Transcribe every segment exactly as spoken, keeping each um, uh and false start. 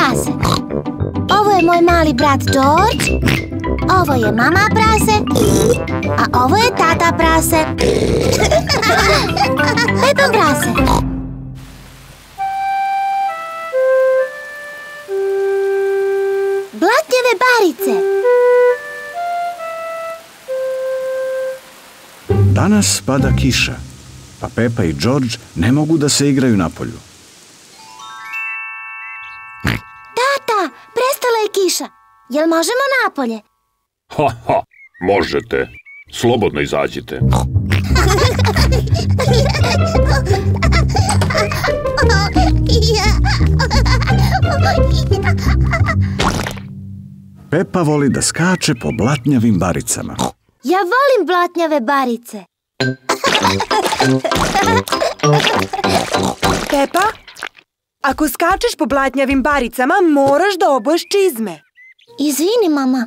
prase. Ovo je moj mali brat George. Ovo je mama prase. A ovo je tata prase. Pepa prase. Blatnjave barice. Danas pada kiša, pa Pepa i George ne mogu da se igraju napolju. Tata, prestala je kiša. Jel možemo napolje? Ha, ha, možete. Slobodno izađite. Pepa voli da skače po blatnjavim baricama. Ja volim blatnjave barice. Pepa, ako skačeš po blatnjavim baricama, moraš da obuješ čizme. Izvini, mama.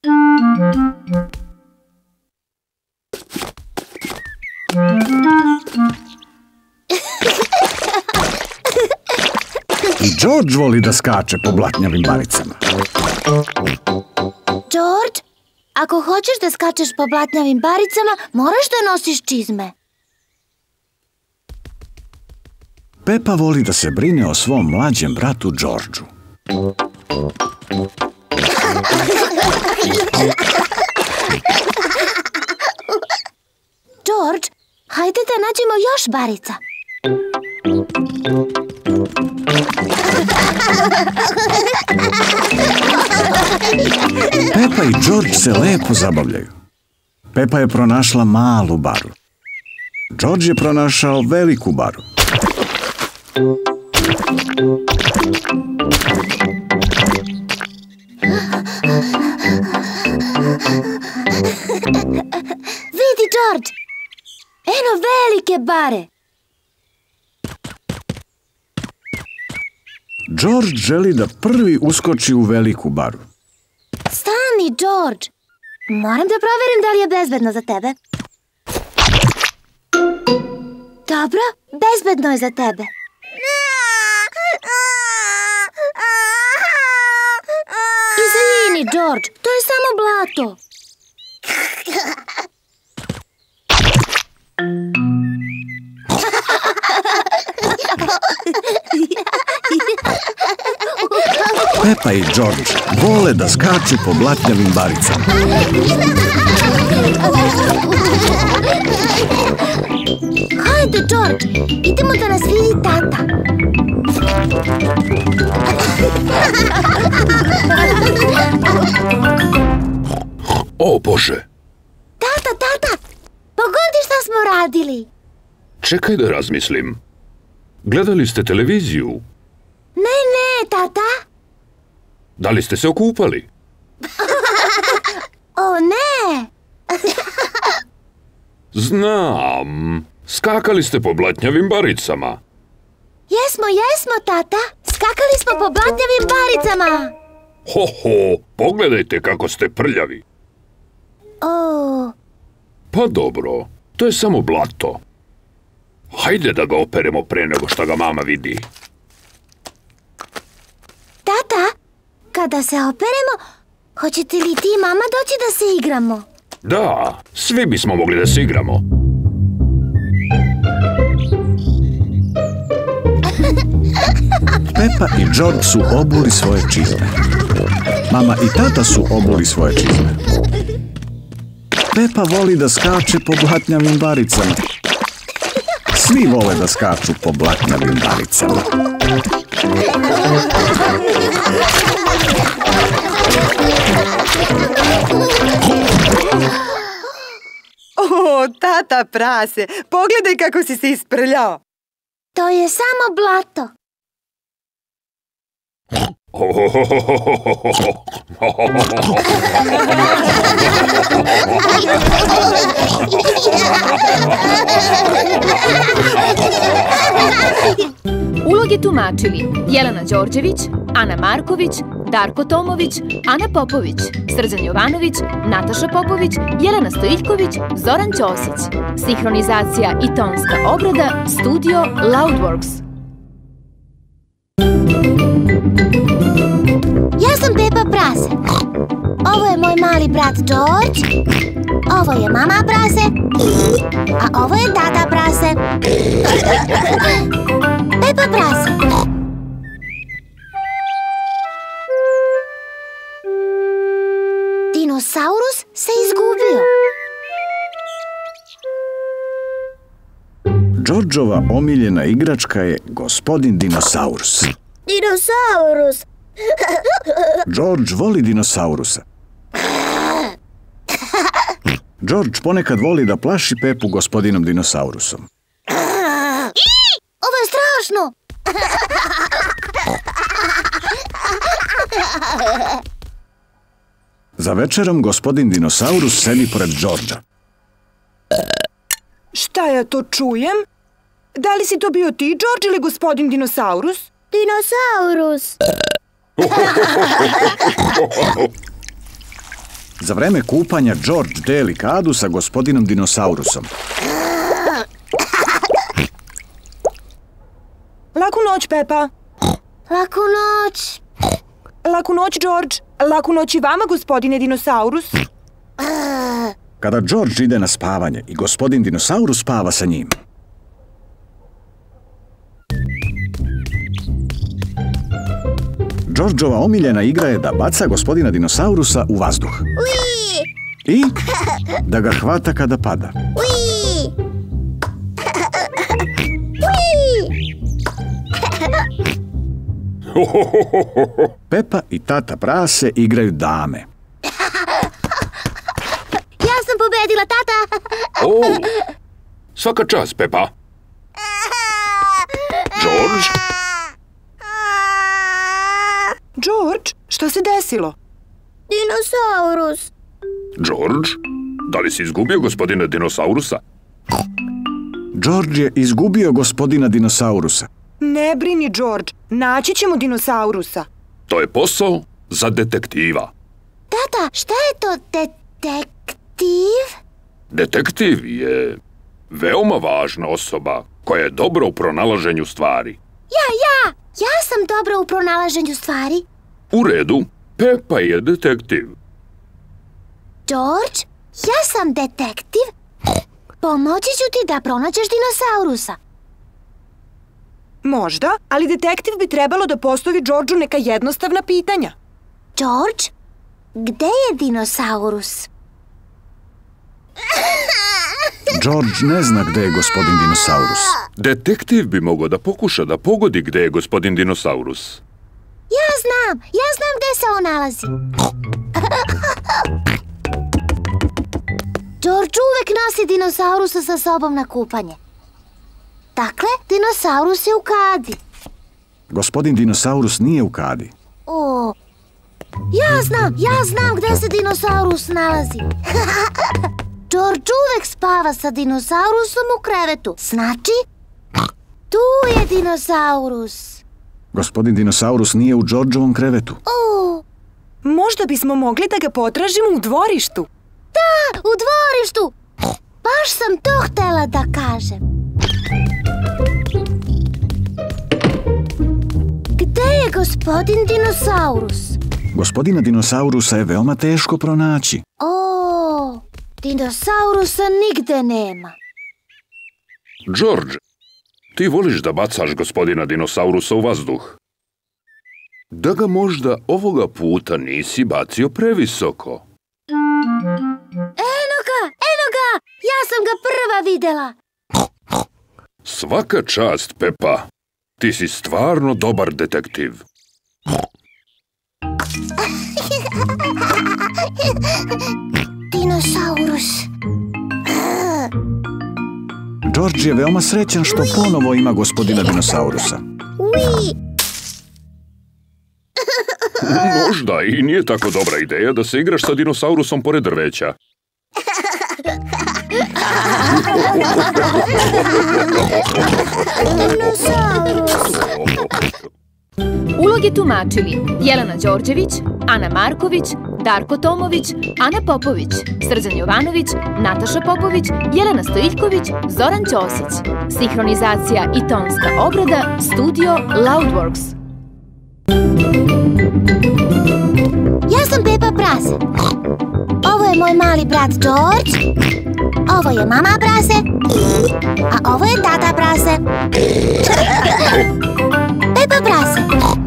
I George voli da skače po blatnjavim baricama. George, ako hoćeš da skačeš po blatnjavim baricama, moraš da nosiš čizme. Pepa voli da se brine o svom mlađem bratu Georgeu. George, hajde da nađemo još barica. Pepa i George se lepo zabavljaju. Pepa je pronašla malu baru. George je pronašao veliku baru. Vidi, George! Eno velike bare! George želi da prvi uskoči u veliku baru. Stani, George! Moram da proverim da li je bezbedno za tebe. Dobro, bezbedno je za tebe. Izvini, George, to je samo blato. Pepa i George vole da skaču po blatnjavim baricama. Hajde, George, idemo da nas vidi tata. O, Bože! Tata, tata, pogodi šta smo radili. Čekaj da razmislim. Gledali ste televiziju? Ne, ne, tata. Da li ste se okupali? O, ne. Znam. Skakali ste po blatnjavim baricama. Jesmo, jesmo, tata. Skakali smo po blatnjavim baricama. Ho, ho, pogledajte kako ste prljavi. O. Pa dobro, to je samo blato. Hajde da ga operemo pre nego što ga mama vidi. Tata, kada se operemo, hoćete li ti i mama doći da se igramo? Da, svi bismo mogli da se igramo. Pepa i George su obuli svoje čizme. Mama i tata su obuli svoje čizme. Pepa voli da skače po blatnjavim baricama. Svi vole da skaču po blatnjavim baricama. O, tata prase, pogledaj kako si se isprljao. To je samo blato. Uloge tumačili Jelena Đorđević, Ana Marković, Darko Tomović, Ana Popović, Srđan Jovanović, Nataša Popović, Jelena Stojiljković, Zoran Ćosić. Sinhronizacija i tonska obrada Studio Loudworks. Ja sam Pepa prase. Ovo je moj mali brat George. Ovo je mama prase. A ovo je tata prase. Pepa prase. Dinosaurus se izgubio. Georgeova omiljena igračka je gospodin dinosaurus. Dinosaurus. George voli dinosaurusa. George ponekad voli da plaši Pepu gospodinom dinosaurusom. Ovo je strašno. Za večerom gospodin dinosaurus sedi pored Georgea. Šta ja to čujem? Da li si to bio ti, George, ili gospodin dinosaurus? Dinosaurus. Za vreme kupanja George deli kadu sa gospodinom dinosaurusom. Laku noć, Pepa. Laku noć. Laku noć, George. Laku noć i vama, gospodine dinosaurus. Kada George ide na spavanje i gospodin dinosaurus spava sa njim. Georgeova omiljena igra je da baca gospodina dinosaurusa u vazduh. Ui! I da ga hvata kada pada. Ui! Ui! Pepa i tata prase igraju dame. Ja sam pobedila, tata! O, svaka čast, Pepa. George? George, šta se desilo? Dinosaurus. George? Da li si izgubio gospodina dinosaurusa? George je izgubio gospodina dinosaurusa. Ne brini, George. Naći ćemo dinosaurusa. To je posao za detektiva. Tata, šta je to detektiv? Detektiv je veoma važna osoba koja je dobra u pronalaženju stvari. Ja, ja! Ja sam dobra u pronalaženju stvari. U redu, Pepa je detektiv. George, ja sam detektiv. Pomoći ću ti da pronađeš dinosaurusa. Možda, ali detektiv bi trebalo da postavi Georgeu neka jednostavna pitanja. George, gde je dinosaurus? George ne zna gde je gospodin dinosaurus. Detektiv bi mogao da pokuša da pogodi gde je gospodin dinosaurus. Ja znam, ja znam gde se on nalazi. George uvek nosi dinosaurusa sa sobom na kupanje. Dakle, dinosaurus je u kadi. Gospodin dinosaurus nije u kadi. O, ja znam, ja znam gde se dinosaurus nalazi. George uvek spava sa dinosaurusom u krevetu. Znači, tu je dinosaurus. Gospodin dinosaurus nije u Georgeovom krevetu. O, Možda bismo mogli da ga potražimo u dvorištu. da, u dvorištu. Baš sam to htela da kažem. Gde je gospodin dinosaurus? Gospodina dinosaurusa je veoma teško pronaći. O, dinosaurusa nigde nema. George, ti voliš da bacaš gospodina dinosaurusa u vazduh. Da ga možda ovoga puta nisi bacio previsoko. Eno ga, eno ga! Ja sam ga prva videla. Svaka čast, Pepa. Ti si stvarno dobar detektiv. Dinosaurus. George je veoma srećan što ponovo ima gospodina dinosaurusa. Ui! Možda i nije tako dobra ideja da se igraš sa dinosaurusom pored drveća. Dinosaurus. Uloge tumačili Jelena Đorđević, Ana Marković, Darko Tomović, Ana Popović, Srđan Jovanović, Nataša Popović, Jelena Stojiljković, Zoran Ćosić. Sinhronizacija i tonska obrada Studio Loudworks. Ja sam Pepa Prase. Ovo je moj mali brat George. Ovo je mama Prase. A ovo je tata Prase. Pepa Prase.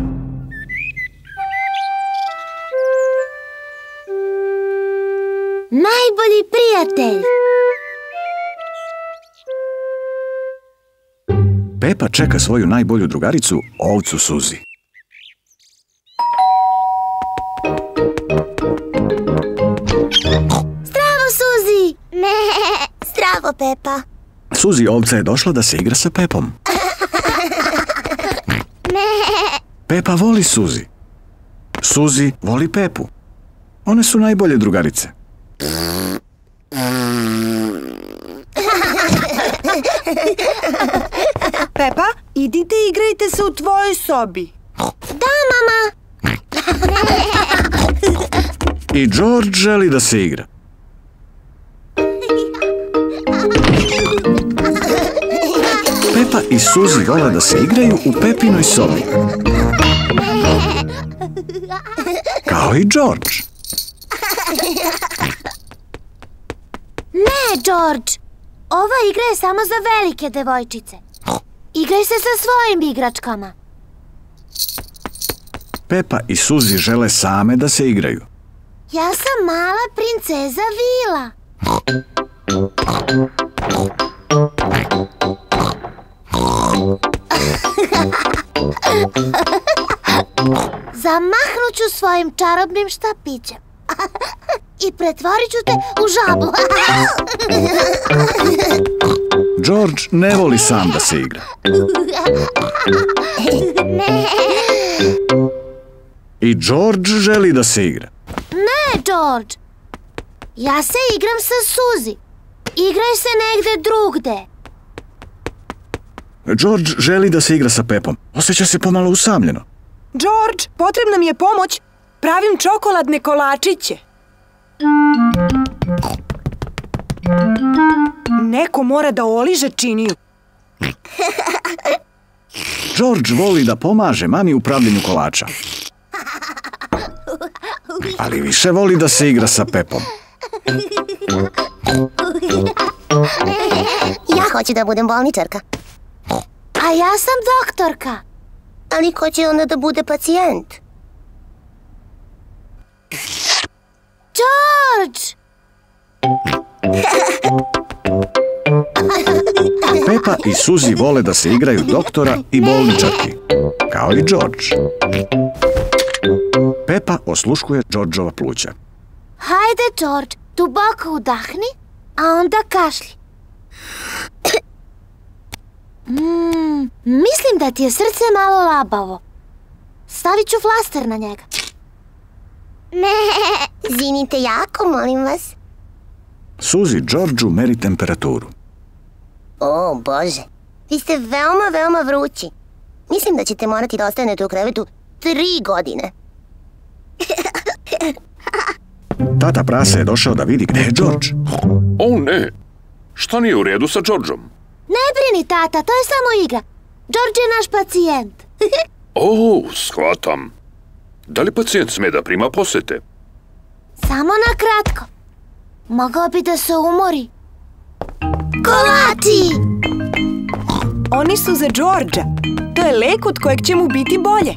Najbolji prijatelj. Pepa čeka svoju najbolju drugaricu, ovcu Suzi. Zdravo, Suzi! Ne, zdravo, Pepa. Suzi ovca je došla da se igra sa Pepom. Pepa voli Suzi. Suzi voli Pepu. One su najbolje drugarice. Pepa, idite i igrajte se u tvojoj sobi. Da, mama. I George želi da se igra. Pepa i Suzi vole da se igraju u Pepinoj sobi. Kao i George. Ne, George. Ova igra je samo za velike devojčice. Igraj se sa svojim igračkama. Pepa i Suzi žele same da se igraju. Ja sam mala princeza Vila. Zamahnut ću svojim čarobnim štapićem i pretvorit ću te u žabu. George ne voli sam da se igra. I George želi da se igra. Ne, George. Ja se igram sa Suzi. Igraj se negde drugde. George želi da se igra sa Pepom. Osjeća se pomalo usamljeno. George, potrebna mi je pomoć. Pravim čokoladne kolačiće. Neko mora da oliže činiju. George voli da pomaže mami u pravljenju kolača. Ali više voli da se igra sa Pepom. Ja hoću da budem bolničarka. A ja sam doktorka. Ali ko će onda da bude pacijent? George! Pepa i Suzi vole da se igraju doktora i bolničarki. Kao i George. Pepa osluškuje Georgeova pluća. Hajde, George, duboko udahni, a onda kašlji. Mm, mislim da ti je srce malo labavo. Stavit ću flaster na njega. Ne, zinite jako, molim vas. Suzi Georgeu meri temperaturu. O, Bože, vi ste veoma, veoma vrući. Mislim da ćete morati da ostanete u krevetu tri godine. Tata Prase je došao da vidi gde je George. O ne, šta nije u redu sa Georgeom? Ne brini, tata, to je samo igra. George je naš pacijent. O, shvatam. Da li pacijent sme da prima posete? Samo na kratko. Mogao bi da se umori. Kolači! Oni su za Georgea. To je lek od kojeg će mu biti bolje.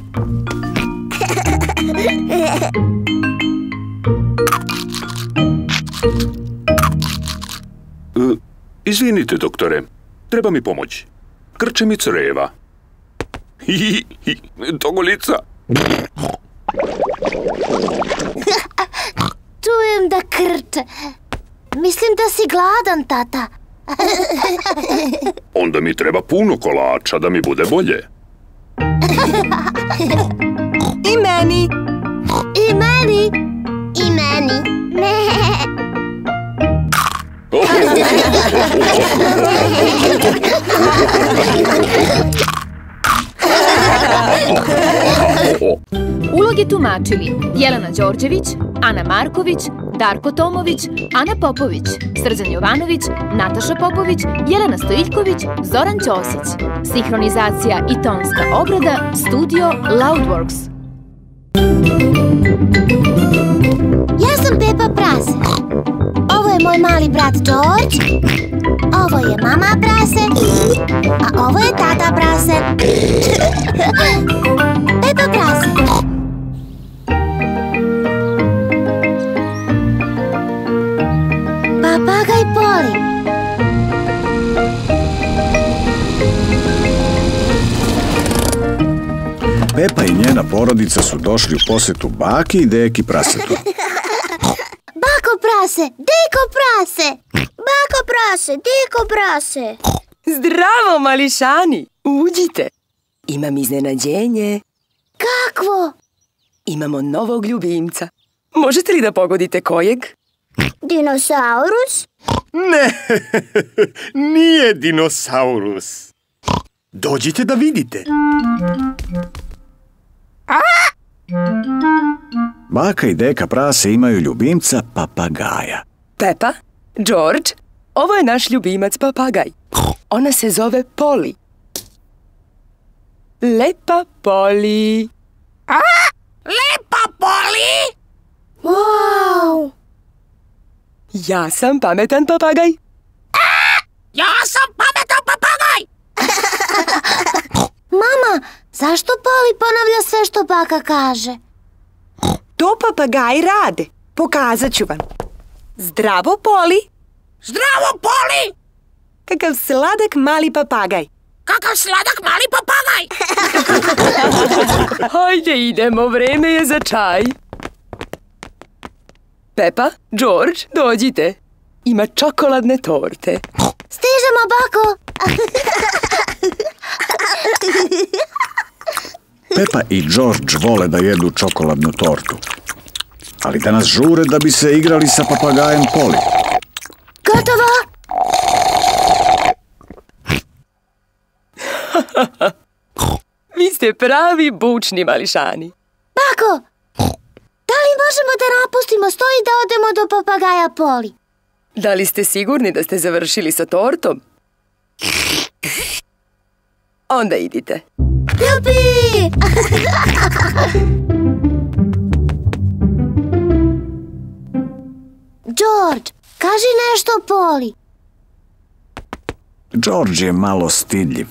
E, izvinite, doktore. Treba mi pomoć. Krče mi creva. Hi, hi, togolica. Čujem da krče. Mislim da si gladan, tata. Onda mi treba puno kolača da mi bude bolje. I meni. I meni. I meni. Ne. Uloge tumačili Jelena Đorđević, Ana Marković, Darko Tomović, Ana Popović, Srđan Jovanović, Nataša Popović, Jelena Stojiljković, Zoran Ćosić. Sinhronizacija i tonska obrada Studio Loudworks. Ja sam Pepa Prase. Ovo je moj mali brat George. Ovo je mama Prase. A ovo je tata Prase. Pepa Prase. Papagaj Poli. Pepa i njena porodica su došli u posetu baki i deki prasetu. Bako Prase, deko Prase. Bako Prase, deko Prase. Zdravo, mališani! Uđite. Imam iznenađenje. Kakvo? Imamo novog ljubimca. Možete li da pogodite kojeg? Dinosaurus? Ne, nije dinosaurus. Dođite da vidite. Baka i deka prase imaju ljubimca papagaja. Pepa, George, ovo je naš ljubimac papagaj. Ona se zove Poli. Lepa Poli. Lepa Poli! Wow! Ja sam pametan papagaj. Ja sam pametan papagaj! Mama, zašto Poli ponavlja sve što baka kaže? To papagaji rade. Pokazat ću vam. Zdravo, Poli. Zdravo, Poli! Kakav sladak mali papagaj. Kakav sladak mali papagaj! Hajde idemo, vreme je za čaj. Pepa, George, dođite. Ima čokoladne torte. Stižemo, bako! Pepa i George vole da jedu čokoladnu tortu. Ali danas žure da bi se igrali sa papagajem Poli. Gotovo! Vi ste pravi bučni mališani. Bako, da li možemo da napustimo sto i da odemo do papagaja Poli? Da li ste sigurni da ste završili sa tortom? Onda idite. Jupi! George, kaži nešto Poli. George je malo stidljiv.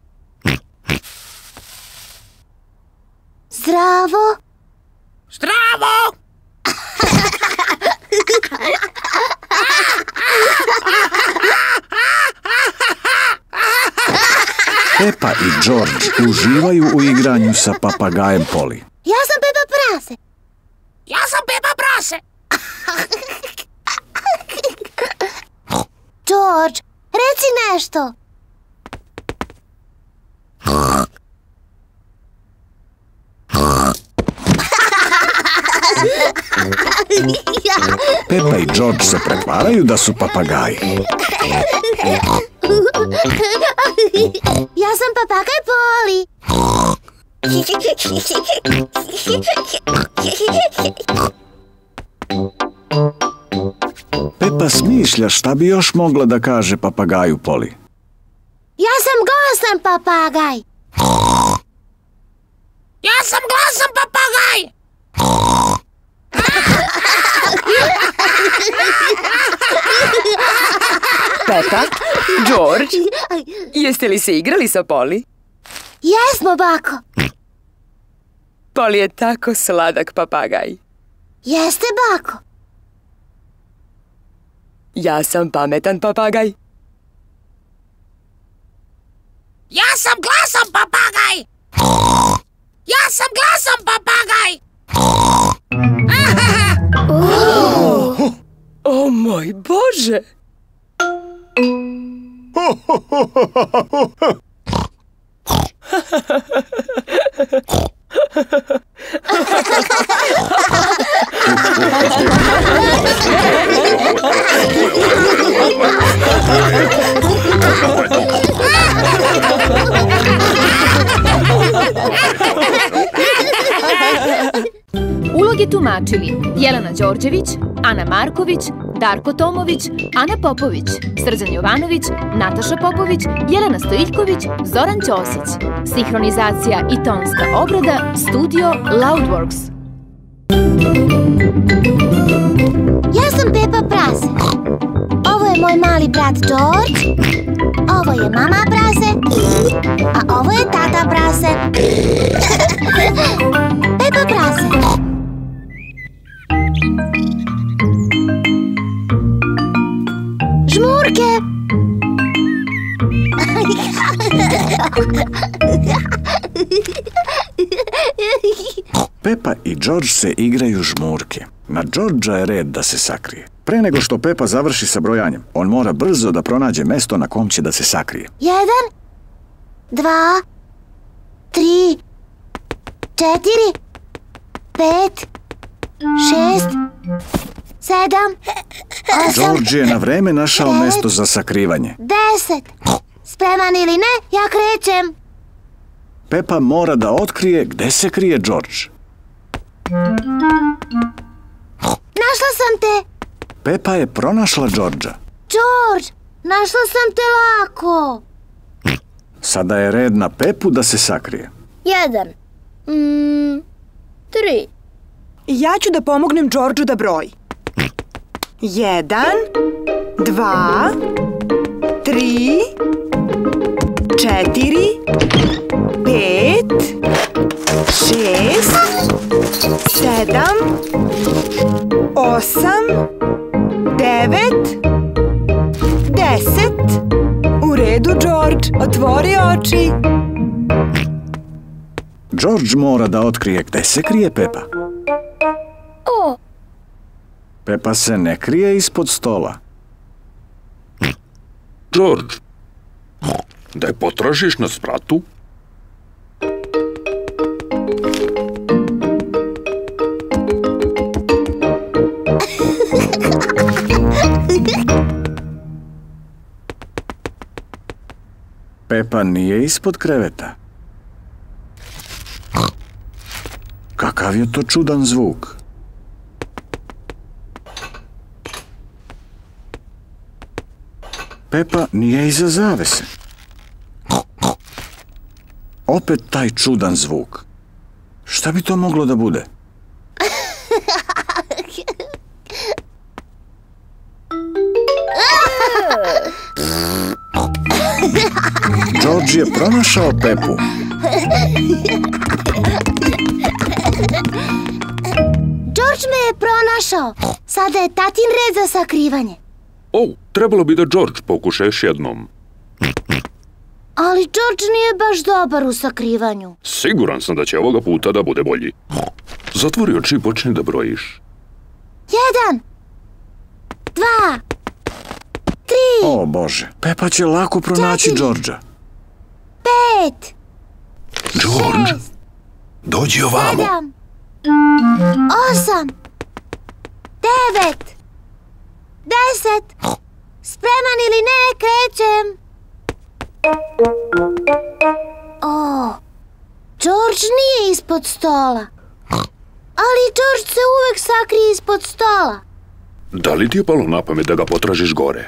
Zdravo! Zdravo! Pepa i George uživaju u igranju sa papagajem Poli. Ja sam Pepa Prase. Ja sam Pepa Prase. George, reci nešto. Pepa i George se pretvaraju da su papagaji. Ja sam papagaj Poli. Pepa smišlja šta bi još mogla da kaže papagaju Poli. Ja sam glasan papagaj. Ja sam glasan papagaj. Pepa, George, jeste li se igrali sa Poli? Jesmo, bako. Poli je tako sladak papagaj. Jeste, bako. Ja sam pametan papagaj. Ja sam glasan papagaj. Ja sam glasan papagaj. O moj Bože! Uloge tumačili Jelena Đorđević, Ana Marković, Darko Tomović, Ana Popović, Srđan Jovanović, Nataša Popović, Jelena Stojiljković, Zoran Ćosić. Sinhronizacija i tonska obrada Studio Loudworks. Ja sam Pepa Prase. Ovo je moj mali brat George. Ovo je mama Prase. A ovo je tata Prase. Pepa Prase. Žmurke. Pepa i George se igraju žmurke. Na Georgea je red da se sakrije. Pre nego što Pepa završi sa brojanjem, on mora brzo da pronađe mesto na kom će da se sakrije. Jedan, dva, tri, četiri, pet, šest, sedam, osam, George je na vreme našao devet, mesto za sakrivanje. deset. Spreman ili ne, ja krećem. Pepa mora da otkrije gde se krije George. Našla sam te. Pepa je pronašla Georgea. George, našla sam te lako. Sada je red na Pepu da se sakrije. Jedan, mm, tri. Ja ću da pomognem Georgeu da broji. Jedan, dva, tri, četiri, pet, šest, sedam, osam, devet, deset. U redu, George, otvori oči. George mora da otkrije gde se krije Pepa. O, Pepa se ne krije ispod stola. George, da je potražiš na spratu? Pepa nije ispod kreveta. Kakav je to čudan zvuk? Pepa nije iza zavese. Opet taj čudan zvuk. Šta bi to moglo da bude? George je pronašao Pepu. George me je pronašao. Sada je tatin red za sakrivanje. O, trebalo bi da George pokuša još jednom. Ali George nije baš dobar u sakrivanju. Siguran sam da će ovoga puta da bude bolji. Zatvori oči i počni da brojiš. Jedan, dva, tri, O Bože, Pepa će lako pronaći Četiri. Georgea. pet, George, šest, dođi ovamo. sedam, osam, devet, deset. Spreman ili ne, krećem. O, George nije ispod stola. Ali George se uvek sakrije ispod stola. Da li ti je palo na pamet da ga potražiš gore?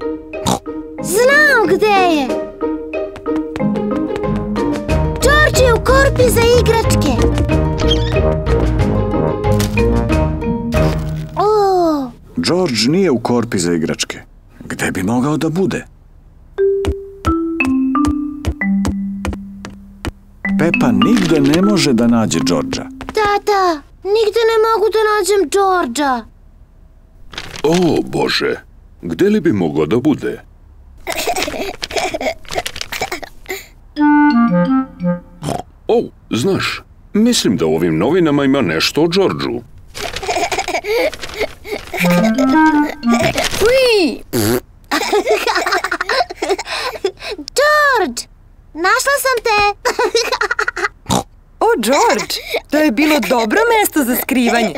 Znam gde je. George je u korpi za igračke. O, George nije u korpi za igračke. Gde bi mogao da bude? Pepa nigde ne može da nađe Georgea. tata, nigde ne mogu da nađem Georgea. O, Bože, gde li bi mogao da bude? O, znaš, mislim da u ovim novinama ima nešto o Georgeu. George, našla sam te. O, George, to je bilo dobro mesto za skrivanje.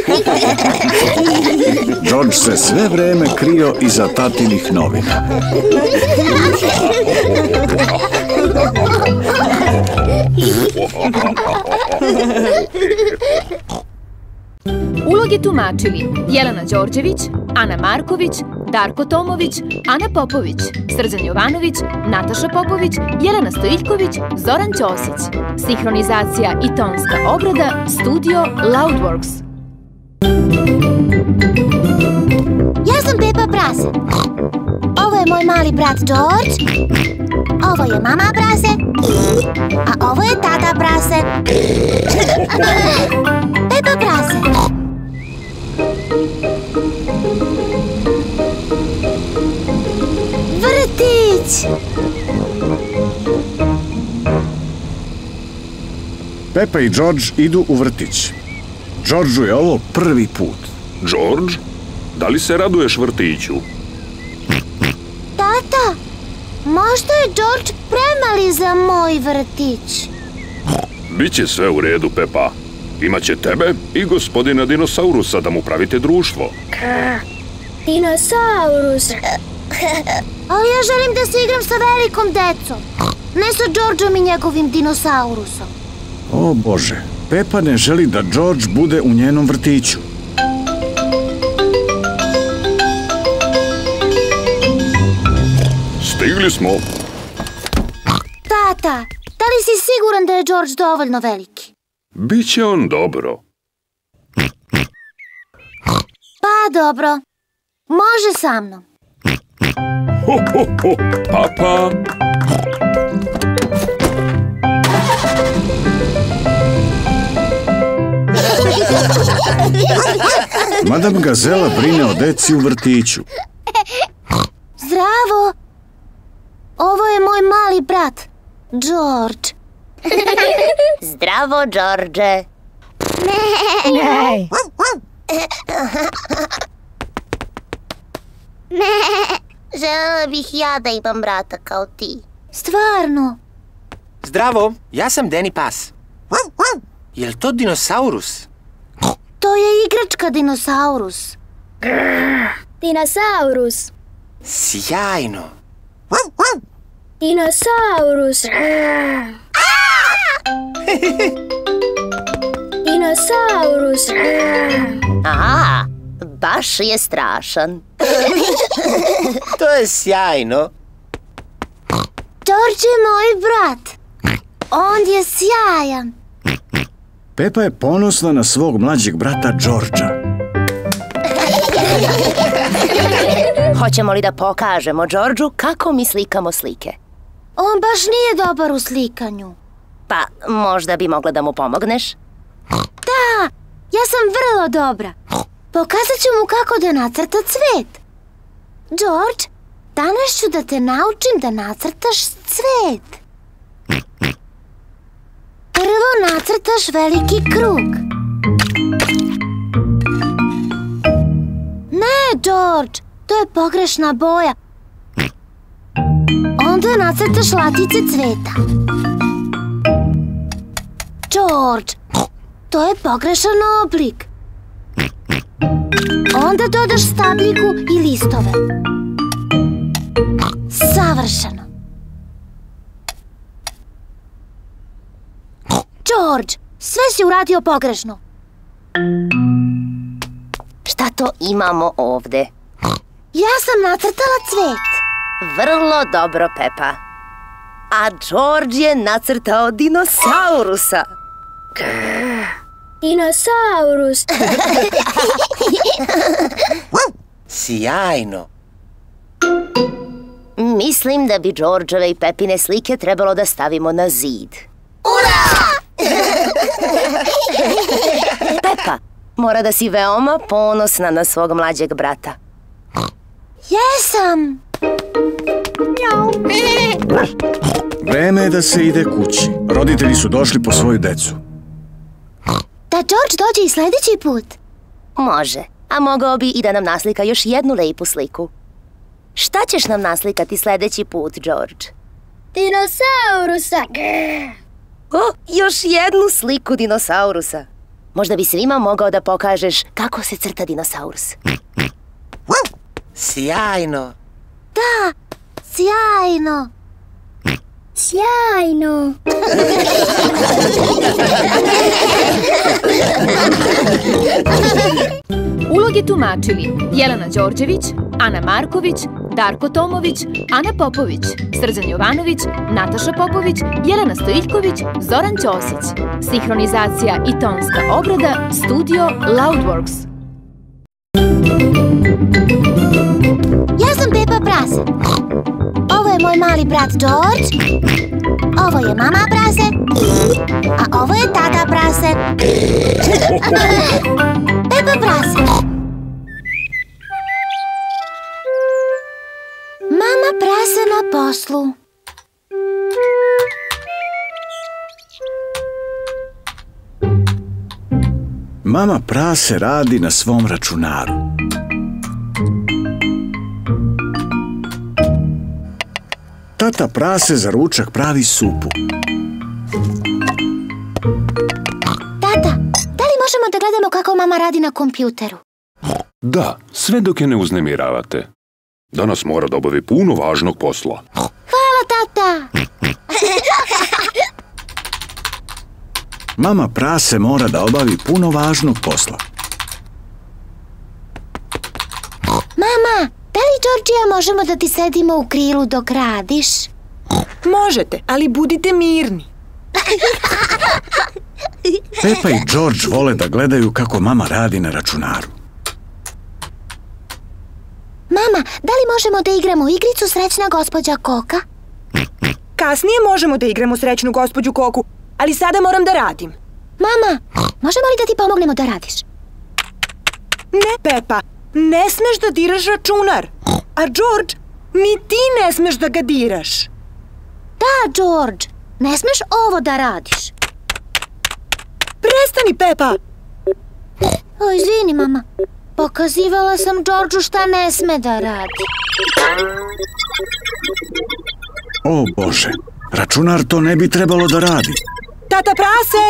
George se sve vreme krio iza tatinih novina. Uloge tumačili Jelena Đorđević, Ana Marković, Darko Tomović, Ana Popović, Srđan Jovanović, Nataša Popović, Jelena Stojiljković, Zoran Ćosić. Sinhronizacija i tonska obrada Studio Loudworks. Ja sam Pepa Prase. Ovo je moj mali brat George. Ovo je mama Prase. A ovo je tata Prase. Pepa Prase. Vrtić. Pepa i George idu u vrtić. Georgeu je ovo prvi put. George, da li se raduješ vrtiću? Tata, možda je George premali za moj vrtić. Biće sve u redu, Pepa. Imaće tebe i gospodina Dinosaurusa da mu pravite društvo. Dinosaurus. Ali ja želim da se igram sa velikom decom. Ne sa Georgeom i njegovim dinosaurusom. O Bože, Pepa ne želi da George bude u njenom vrtiću. Stigli smo. Tata, da li si siguran da je George dovoljno veliki? Biće on dobro. Pa dobro, može sa mnom. Ho, ho, ho, papa. Madam Gazela brine o deci u vrtiću. Zdravo! Ovo je moj mali brat, George. Zdravo, George. Ne. Želela bih ja da imam brata kao ti. Stvarno? Zdravo, ja sam Danny Pas. Je li to dinosaurus? To je igračka dinosaurus. Dinosaurus. Sjajno. Dinosaurus. Dinosaurus. Aha, baš je strašan. To je sjajno. George je moj brat. On je sjajan. Pepa je ponosna na svog mlađeg brata Georgea. Hoćemo li da pokažemo Georgeu kako mi slikamo slike? On baš nije dobar u slikanju. Pa, možda bi mogla da mu pomogneš? Da, ja sam vrlo dobra. Pokazat ću mu kako da nacrta cvet. George, danas ću da te naučim da nacrtaš cvet. Prvo nacrtaš veliki krug. Ne, George, to je pogrešna boja. Onda nacrtaš latice cveta. George, to je pogrešan oblik. Onda dodaš stabljiku i listove. Savršeno. George, sve si uradio pogrešno. Šta to imamo ovde? Ja sam nacrtala cvet. Vrlo dobro, Pepa. A George je nacrtao dinosaurusa. Dinosaurus. Sjajno. Mislim da bi Georgeove i Pepine slike trebalo da stavimo na zid. Pepa, mora da si veoma ponosna na svog mlađeg brata. Jesam. Vreme je da se ide kući. Roditelji su došli po svoju decu. Da George dođe i sljedeći put. Može, a mogao bi i da nam naslika još jednu lepu sliku. Šta ćeš nam naslikati sljedeći put, George? Dinosaurusa. O, još jednu sliku dinosaurusa. Možda bi svima mogao da pokažeš kako se crta dinosaurus. Sjajno. Da, sjajno. Sjajno. Uloge tumačili Jelena Đorđević, Ana Marković, Darko Tomović, Ana Popović, Srđan Jovanović, Nataša Popović, Jelena Stojiljković, Zoran Ćosić. Sinhronizacija i tonska obrada Studio Loudworks. brat George, ovo je mama prase, a ovo je tata prase. Pepa prase. Mama prase na poslu. Mama prase radi na svom računaru. Tata prase za ručak pravi supu. Tata, da li možemo da gledamo kako mama radi na kompjuteru? Da, sve dok je ne uznemiravate. Danas mora da obavi puno važnog posla. Hvala, tata! Mama prase mora da obavi puno važnog posla. Mama, da li, Georgija, možemo da ti sedimo u krilu dok radiš? Možete, ali budite mirni. Pepa i George vole da gledaju kako mama radi na računaru. Mama, da li možemo da igramo igricu Srećna gospođa Koka? Kasnije možemo da igramo Srećnu gospođu Koku, ali sada moram da radim. Mama, možemo li da ti pomognemo da radiš? Ne, Pepa, ne smeš da diraš računar. A George, ni ti ne smeš da ga diraš. Da, George, ne smeš ovo da radiš. Prestani, Pepa! O, izvini, mama. Pokazivala sam Georgeu šta ne sme da radi. O, Bože, računar to ne bi trebalo da radi. Tata prase!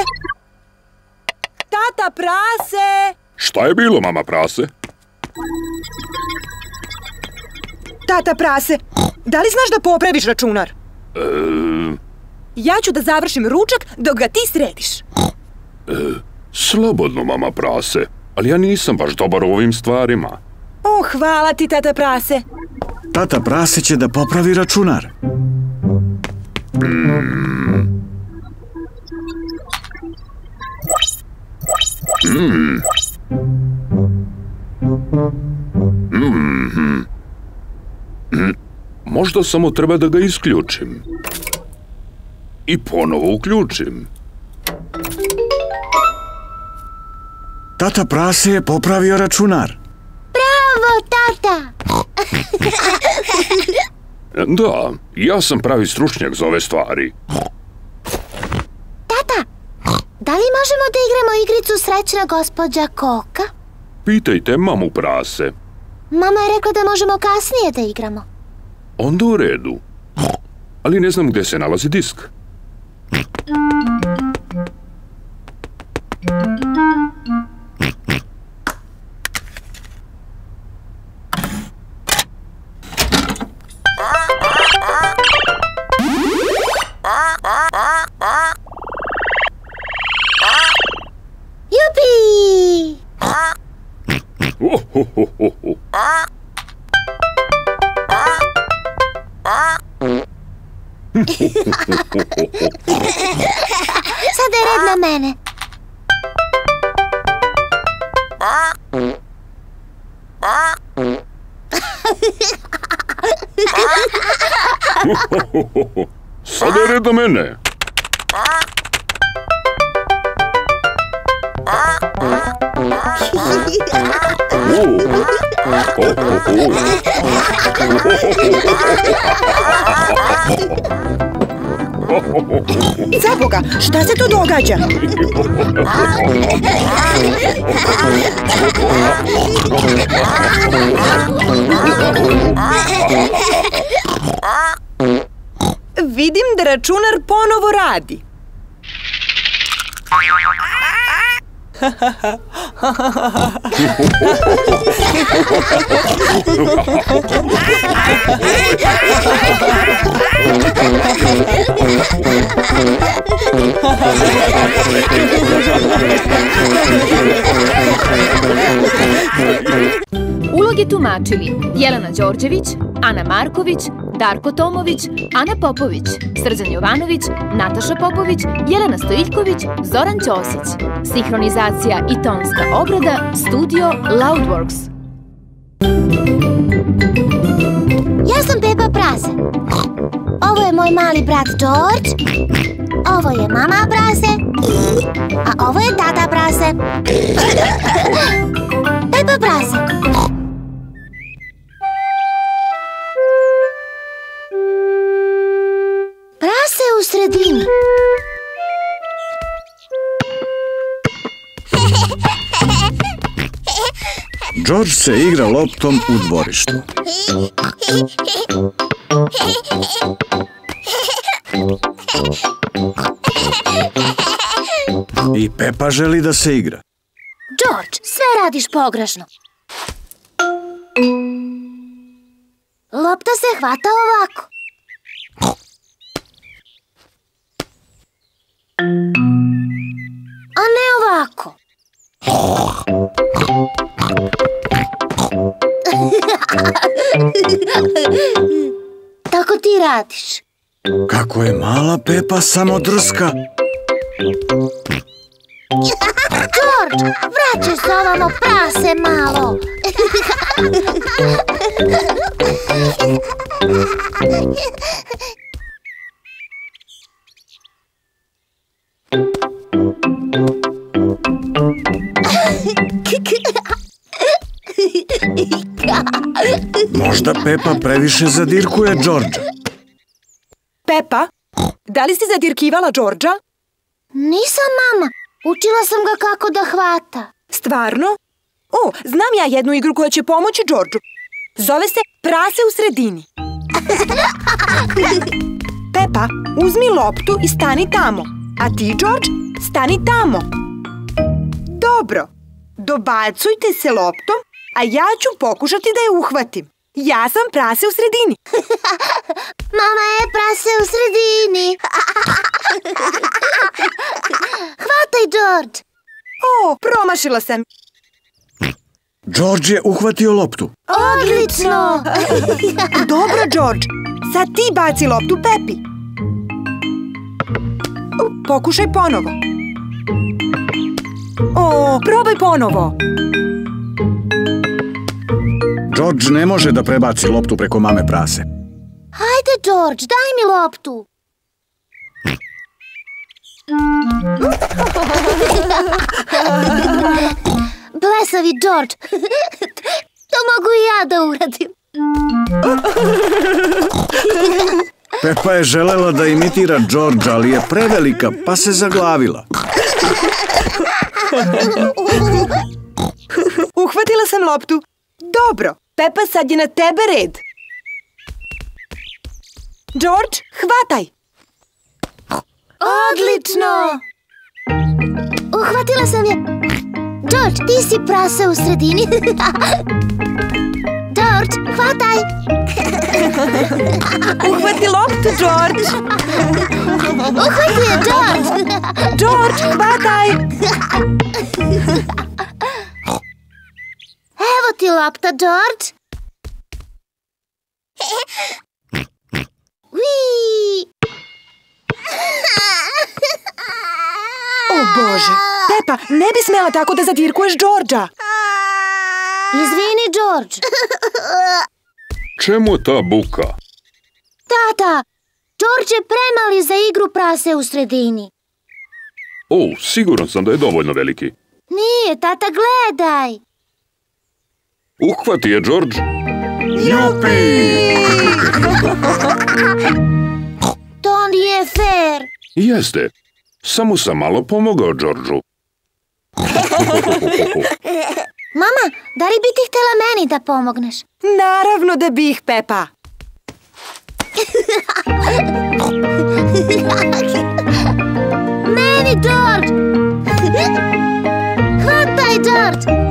Tata prase! Šta je bilo, mama prase? Tata prase, da li znaš da popraviš računar? E... Ja ću da završim ručak dok ga ti središ. E, slobodno, mama prase, ali ja nisam baš dobar u ovim stvarima. O, hvala ti, tata prase. Tata prase će da popravi računar. Mm. Mm. Mm. Mm. Možda samo treba da ga isključim. I ponovo uključim. Tata prase je popravio računar. Bravo, tata! Da, ja sam pravi stručnjak za ove stvari. Tata, da li možemo da igramo igricu Srećna gospođa Koka? Pitajte mamu prase. Mama je rekla da možemo kasnije da igramo. Onda u redu. Ali ne znam gde se nalazi disk. Jupi! Oh, ho, ho, ho, ho. Sada je red na mene. Sada je red na mene. Zaboga, šta se tu događa? Vidim da računar ponovo radi. Uloge tumačili Jelena Đorđević, Ana Marković, Darko Tomović, Ana Popović, Srđan Jovanović, Nataša Popović, Jelena Stojiljković, Zoran Ćosić. Sinhronizacija i tonska obrada Studio Loudworks. Ja sam Pepa prase. Ovo je moj mali brat George. Ovo je mama prase. A ovo je tata prase. Pepa prase. Prase u sredini. George se igra loptom u dvorištu. I Pepa želi da se igra. George, sve radiš pogrešno. Lopta se hvata ovako. A ne ovako. Tako ti radiš. Kako je mala Pepa samo drska. George, vraćaj se ovamo, prase malo. Možda Pepa previše zadirkuje Georgea. Pepa, da li si zadirkivala Georgea? Nisam, mama. Učila sam ga kako da hvata. Stvarno? O, znam ja jednu igru koja će pomoći Georgeu. Zove se Prase u sredini. Pepa, uzmi loptu i stani tamo. A ti, George, stani tamo. Dobro. Dobacujte se loptom, a ja ću pokušati da je uhvatim. Ja sam prase u sredini. Mama je prase u sredini. Hvataj, George. O, promašila sam. George je uhvatio loptu. Odlično. Dobro, George. Sad ti baci loptu Pepi. Pokušaj ponovo. O, probaj ponovo. George ne može da prebaci loptu preko mame prase. Hajde, George, daj mi loptu. Blesavi George. To mogu i ja da uradim. Pepa je želela da imitira Georgea, ali je prevelika, pa se zaglavila. Uhvatila sam loptu. Dobro, Pepa, sad je na tebe red. George, hvataj. Odlično. Uhvatila sam je. George, ti si prase u sredini. George, hvataj. Uhvati loptu, George. Uhvati je, George. George, hvataj. Evo ti lopta, George. Ui. O Bože, Pepa, ne bi smela tako da zadirkuješ Georgea. Izvini, George. Čemu ta buka? Tata, George je premali za igru prase u sredini. O, siguran sam da je dovoljno veliki. Nije, tata, gledaj. Uhvati je, George. Jupi! To nije fair. Jeste. Samo sam malo pomogao Georgeu. Mama, da li bi ti htjela meni da pomogneš? Naravno da bih, Pepa. Meni, George! Hvataj, George!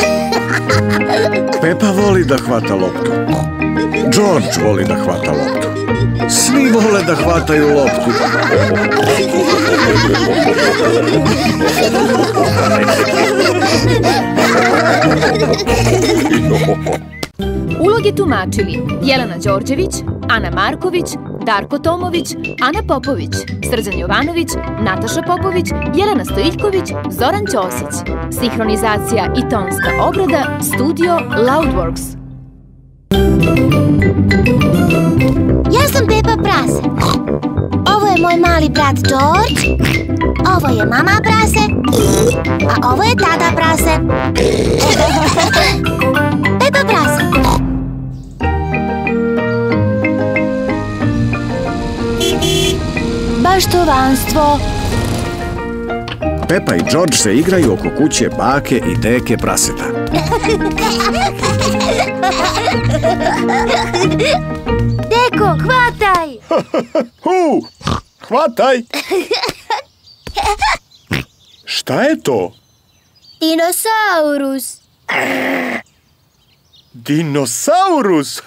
Pepa voli da hvata loptu. George voli da hvata loptu. Svi vole da hvataju loptu. Uloge tumačili Jelena Đorđević, Ana Marković, Darko Tomović, Ana Popović, Srđan Jovanović, Nataša Popović, Jelena Stojiljković, Zoran Ćosić. Sinhronizacija i tonska obrada Studio Loudworks. Ja sam Pepa prase. Ovo je moj mali brat George. Ovo je mama prase. A ovo je tata prase. Pepa prase. Baštovanstvo. Pepa i George se igraju oko kuće bake i deke praseta. Deko, hvataj! Hu, hvataj! Šta je to? Dinosaurus. Dinosaurus!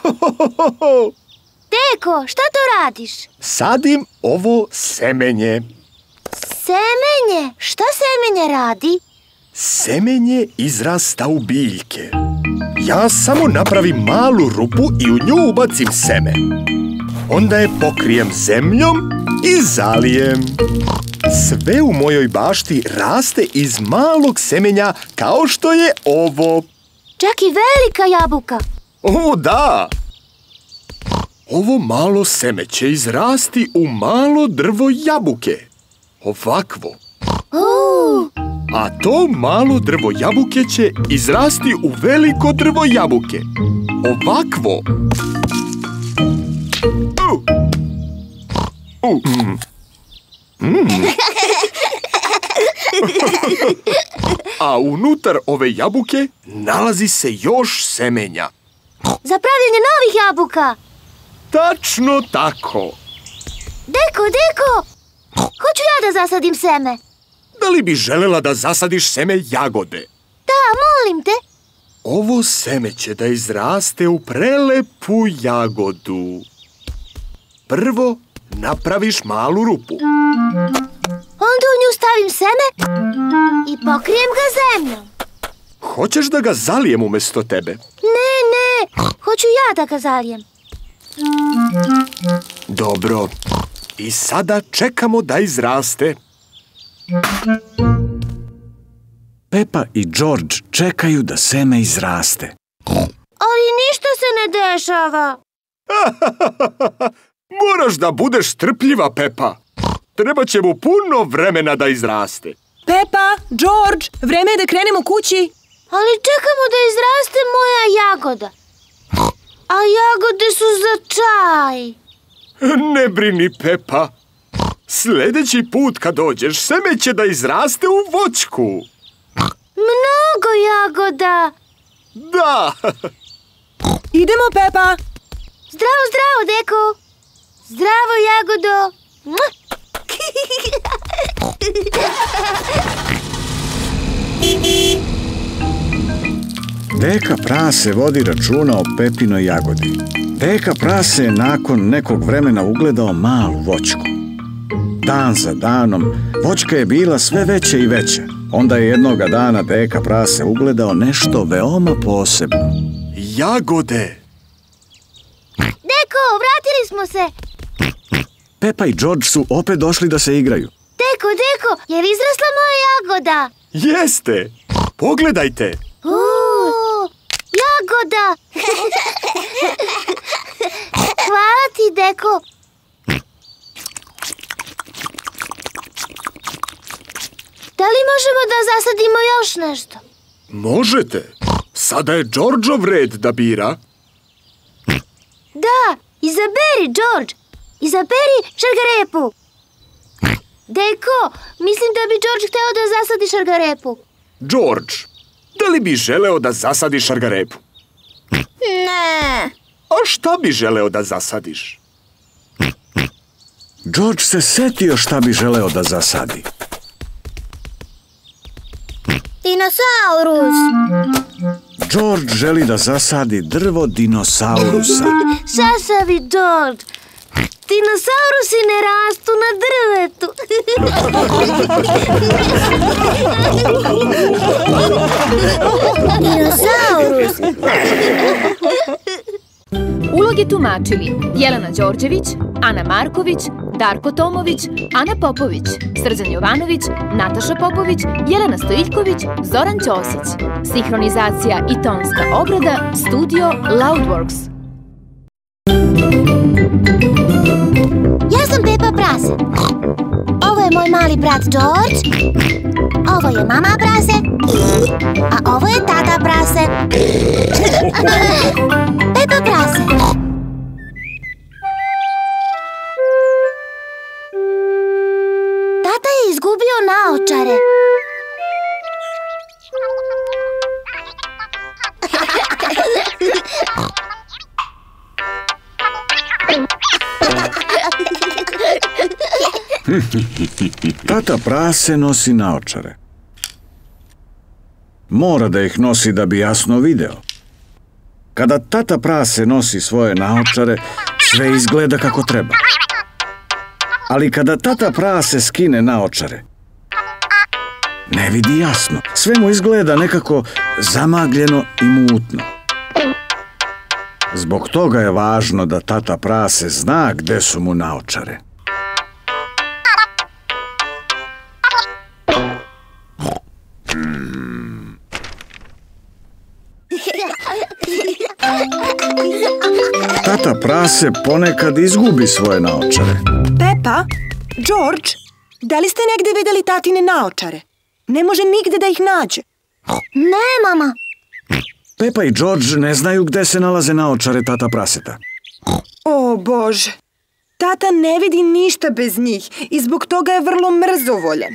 Deko, šta to radiš? Sadim ovo semenje. Semenje? Šta semenje radi? Semenje izrasta u biljke. Ja samo napravim malu rupu i u nju ubacim seme. Onda je pokrijem zemljom i zalijem. Sve u mojoj bašti raste iz malog semenja kao što je ovo. Čak i velika jabuka. O, da! Ovo malo seme će izrasti u malo drvo jabuke. Ovakvo. Uh. A to malo drvo jabuke će izrasti u veliko drvo jabuke. Ovakvo. Uh. Uh. Mm. Mm. A unutar ove jabuke nalazi se još semenja. Za pravljenje novih jabuka. Tačno tako. Deko, Deko, hoću ja da zasadim seme. Da li bi želela da zasadiš seme jagode? Da, molim te. Ovo seme će da izraste u prelepu jagodu. Prvo napraviš malu rupu. Onda u nju stavim seme i pokrijem ga zemljom. Hoćeš da ga zalijem umjesto tebe? Ne, ne, hoću ja da ga zalijem. Dobro. I sada čekamo da izraste. Pepa i George čekaju da seme izraste. Ali ništa se ne dešava. Moraš da budeš strpljiva, Pepa. Treba će mu puno vremena da izraste. Pepa, George, vreme je da krenemo kući. Ali čekamo da izraste moja jagoda. A jagode su za čaj. Ne brini, Pepa. Sljedeći put kad dođeš, seme će da izraste u voćku. Mnogo jagoda. Da. Idemo, Pepa. Zdravo, zdravo, Deko. Zdravo, jagodo. Deka prase vodi računa o Pepinoj jagodi. Deka prase je nakon nekog vremena ugledao malu voćku. Dan za danom, voćka je bila sve veća i veća. Onda je jednoga dana Deka prase ugledao nešto veoma posebno. Jagode! Deko, vratili smo se! Pepa i George su opet došli da se igraju. Deko, Deko, je li izrasla moja jagoda? Jeste! Pogledajte! Uuu, jagoda! Hvala ti, Deko! Da li možemo da zasadimo još nešto? Možete. Sada je Georgeov red da bira. Da, izaberi, George. Izaberi šargarepu. Deko, mislim da bi George hteo da zasadi šargarepu. George, da li bi želeo da zasadi šargarepu? Ne. A šta bi želeo da zasadiš? George se setio šta bi želeo da zasadi. Dinosaurus. George želi da zasadi drvo dinosaurusa. Šašavi, George. Dinosaurusi ne rastu na drvetu. Dinosaurus. Uloge tumačili Jelena Đorđević, Ana Marković, Darko Tomović, Ana Popović, Srđan Jovanović, Nataša Popović, Jelena Stojiljković, Zoran Ćosić. Sinhronizacija i tonska obrada Studio Loudworks. mali brat George, ovo je mama prase, a ovo je tata prase. Pepa prase. Tata je izgubio naočare. Tata prase nosi naočare. Mora da ih nosi da bi jasno video. Kada tata prase nosi svoje naočare, sve izgleda kako treba. Ali kada tata prase skine naočare, ne vidi jasno. Sve mu izgleda nekako zamagljeno i mutno. Zbog toga je važno da tata prase zna gde su mu naočare. Tata prase ponekad izgubi svoje naočare. Pepa, George, da li ste negde videli tatine naočare? Ne može nigde da ih nađe. Ne, mama. Pepa i George ne znaju gde se nalaze naočare tata praseta. O, Bože. Tata ne vidi ništa bez njih i zbog toga je vrlo mrzovoljan.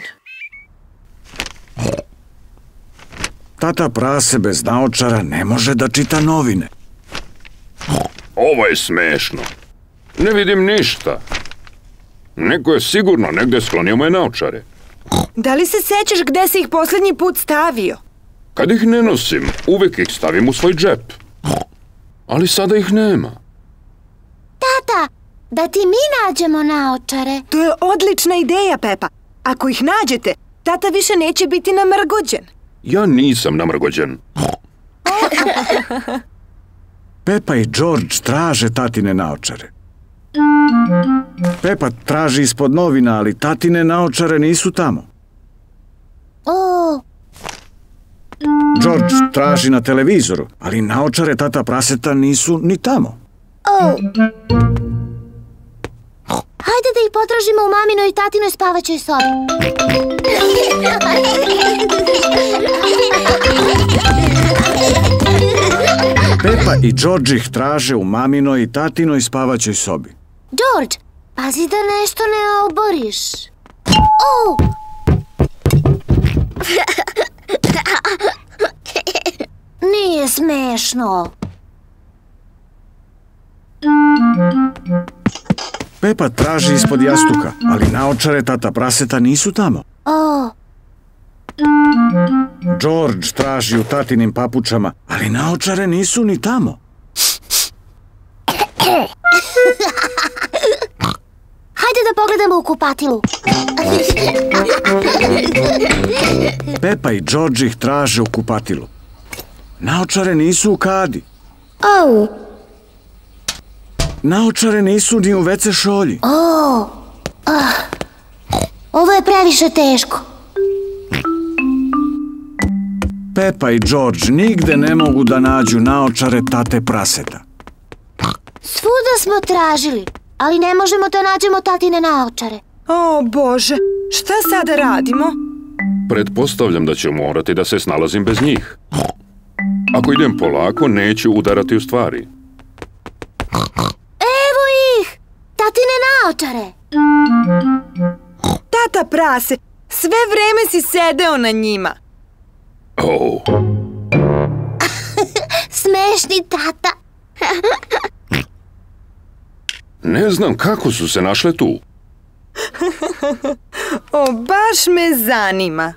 Tata prase bez naočara ne može da čita novine. Ovo je smešno. Ne vidim ništa. Neko je sigurno negde sklonio moje naočare. Da li se sećaš gde si ih posljednji put stavio? Kad ih ne nosim, uvek ih stavim u svoj džep. Ali sada ih nema. Tata, da ti mi nađemo naočare. To je odlična ideja, Pepa. Ako ih nađete, tata više neće biti namrgođen. Ja nisam namrgođen. Pepa i George traže tatine naočare. Pepa traži ispod novina, ali tatine naočare nisu tamo. O. George traži na televizoru, ali naočare tata praseta nisu ni tamo. O. Hajde da ih potražimo u maminoj i tatinoj spavaćoj sobi. Pepa i George ih traže u maminoj i tatinoj spavaćoj sobi. George, pazi da nešto ne oboriš. O! Nije smešno. Pepa traži ispod jastuka, ali naočare tata praseta nisu tamo. O! George traži u tatinim papučama, ali naočare nisu ni tamo. Hajde da pogledamo u kupatilu. Pepa i George ih traže u kupatilu. Naočare nisu u kadi. O! Naočare nisu ni u ve ce šolji. O! Ah. Ovo je previše teško. Pepa i George nigde ne mogu da nađu naočare tate praseta. Svuda smo tražili, ali ne možemo da nađemo tatine naočare. O, Bože, šta sada radimo? Pretpostavljam da ću morati da se snalazim bez njih. Ako idem polako, neću udarati u stvari. Evo ih! Tatine naočare! Tata prase, sve vreme si sedeo na njima. Oh. Smešni tata. Ne znam kako su se našle tu. O, baš me zanima.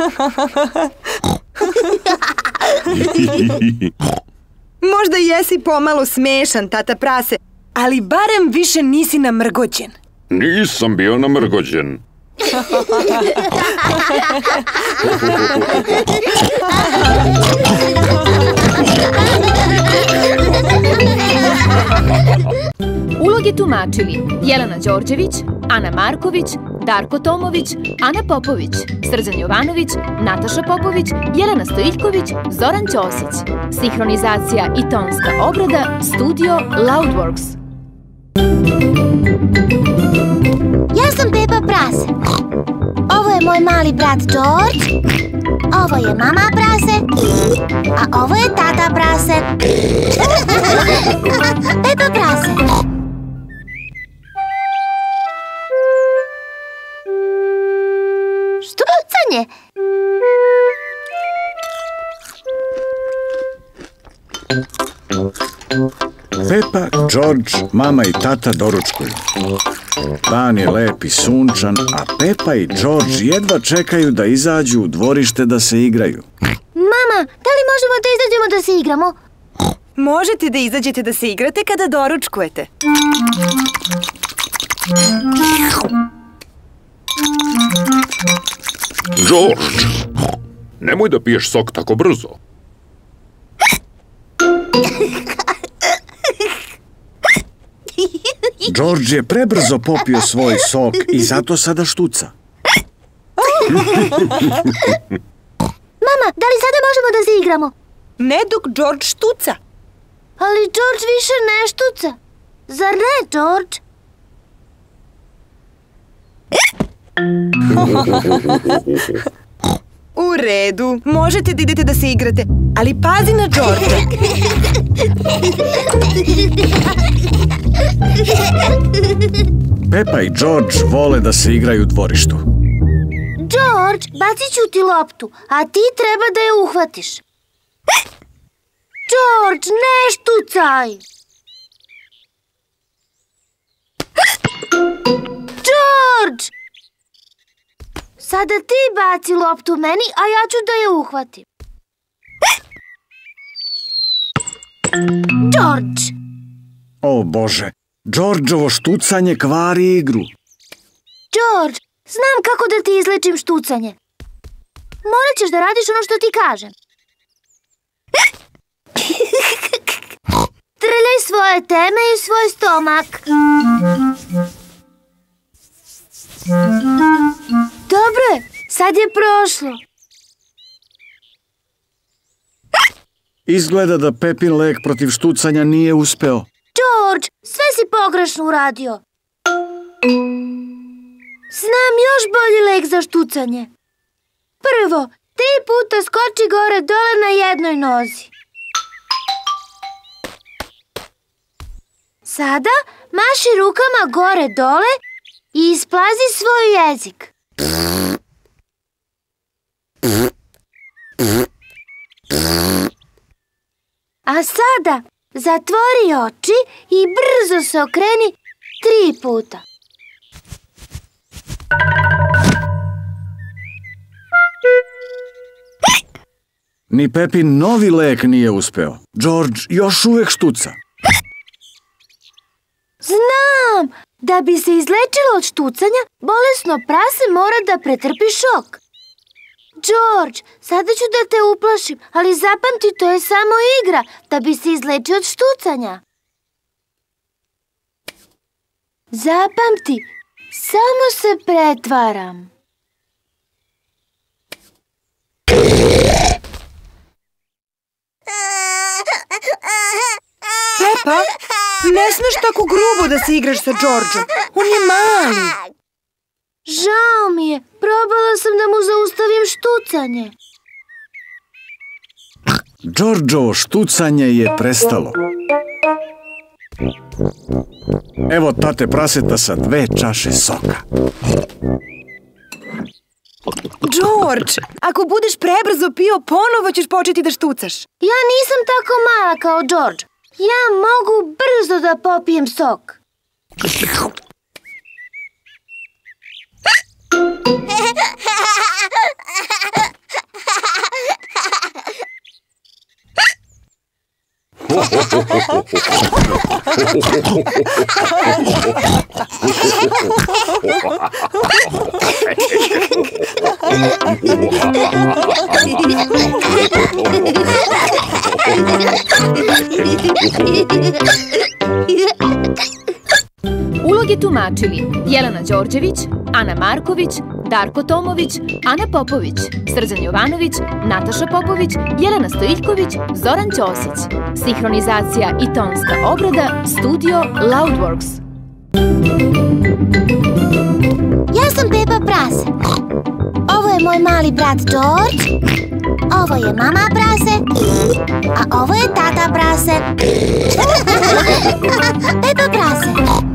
Možda jesi pomalo smešan, tata prase, ali barem više nisi namrgođen. Nisam bio namrgođen. Uloge tumačili Jelena Đorđević, Ana Marković, Darko Tomović, Ana Popović, Srđan Jovanović, Nataša Popović, Jelena Stojiljković, Zoran Ćosić. Sinhronizacija i tonska obrada Studio Loudworks. Ja sam Pepa prase. je moj mali brat George, ovo je mama prase, a ovo je tata prase. Pepa prase. Štucanje. Pepa, George, mama i tata doručkuju. Dan je lep i sunčan, a Pepa i George jedva čekaju da izađu u dvorište da se igraju. Mama, da li možemo da izađemo da se igramo? Možete da izađete da se igrate kada doručkujete. George, nemoj da piješ sok tako brzo. George je prebrzo popio svoj sok i zato sada štuca. Mama, da li sada možemo da se igramo? Ne dok George štuca. Ali George više ne štuca. Zar ne, George? U redu, možete da idete da se igrate, ali pazi na George. Pepa i George vole da se igraju u dvorištu. George, bacit ću ti loptu, a ti treba da je uhvatiš. George, ne štucaj! George! Sada ti baci loptu meni, a ja ću da je uhvatim. George! O Bože, Georgeovo štucanje kvari igru. George, znam kako da ti izlečim štucanje. Morat ćeš da radiš ono što ti kažem. Trljaj svoje teme i svoj stomak. Dobro je, sad je prošlo. Izgleda da Pepin lek protiv štucanja nije uspeo. George, sve si pogrešno uradio. Znam još bolji lek za štucanje. Prvo, tri puta skoči gore dole na jednoj nozi. Sada maši rukama gore dole i isplazi svoj jezik. A sada zatvori oči i brzo se okreni tri puta. Ni Pepin novi lek nije uspeo. George još uvek štuca. Znam! Da bi se izlečilo od štucanja, bolesno prase mora da pretrpi šok. George, sada ću da te uplašim, ali zapamti, to je samo igra, da bi se izlečio od štucanja. Zapamti, samo se pretvaram. Pepa, ne smeš tako grubo da se igraš sa Georgeom. On je mali. Žao mi je, probala sam da mu zaustavim štucanje. Georgeovo štucanje je prestalo. Evo tate praseta sa dve čaše soka. George, ako budeš prebrzo pio, ponovo ćeš početi da štucaš. Ja nisam tako mala kao George. Ja mogu brzo da popijem sok. Uloge tumačili Jelena Đorđević, Ana Marković, Darko Tomović, Ana Popović, Srđan Jovanović, Nataša Popović, Jelena Stojiljković, Zoran Ćosić. Sinhronizacija i tonska obrada Studio Loudworks. Ja sam Pepa prase. je moj mali brat George, ovo je mama prase, a ovo je tata prase. Pepa prase.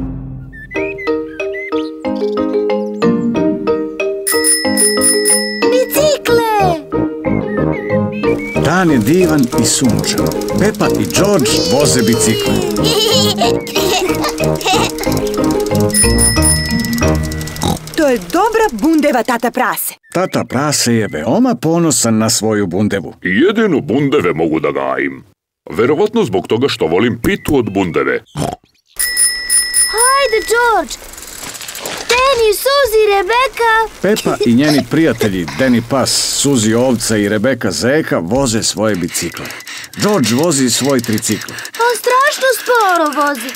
Bicikle! Dan je divan i sunčan. Pepa i George voze bicikle. To je dobra bundeva, tata prase. Tata prase je veoma ponosan na svoju bundevu. Jedino bundeve mogu da gajim. Verovatno zbog toga što volim pitu od bundeve. Hajde, George! Danny, Suzy, Rebeka! Pepa i njeni prijatelji Danny Pas, Suzy ovca i Rebeka zeka voze svoje bicikle. George vozi svoj tricikl. On strašno sporo vozi.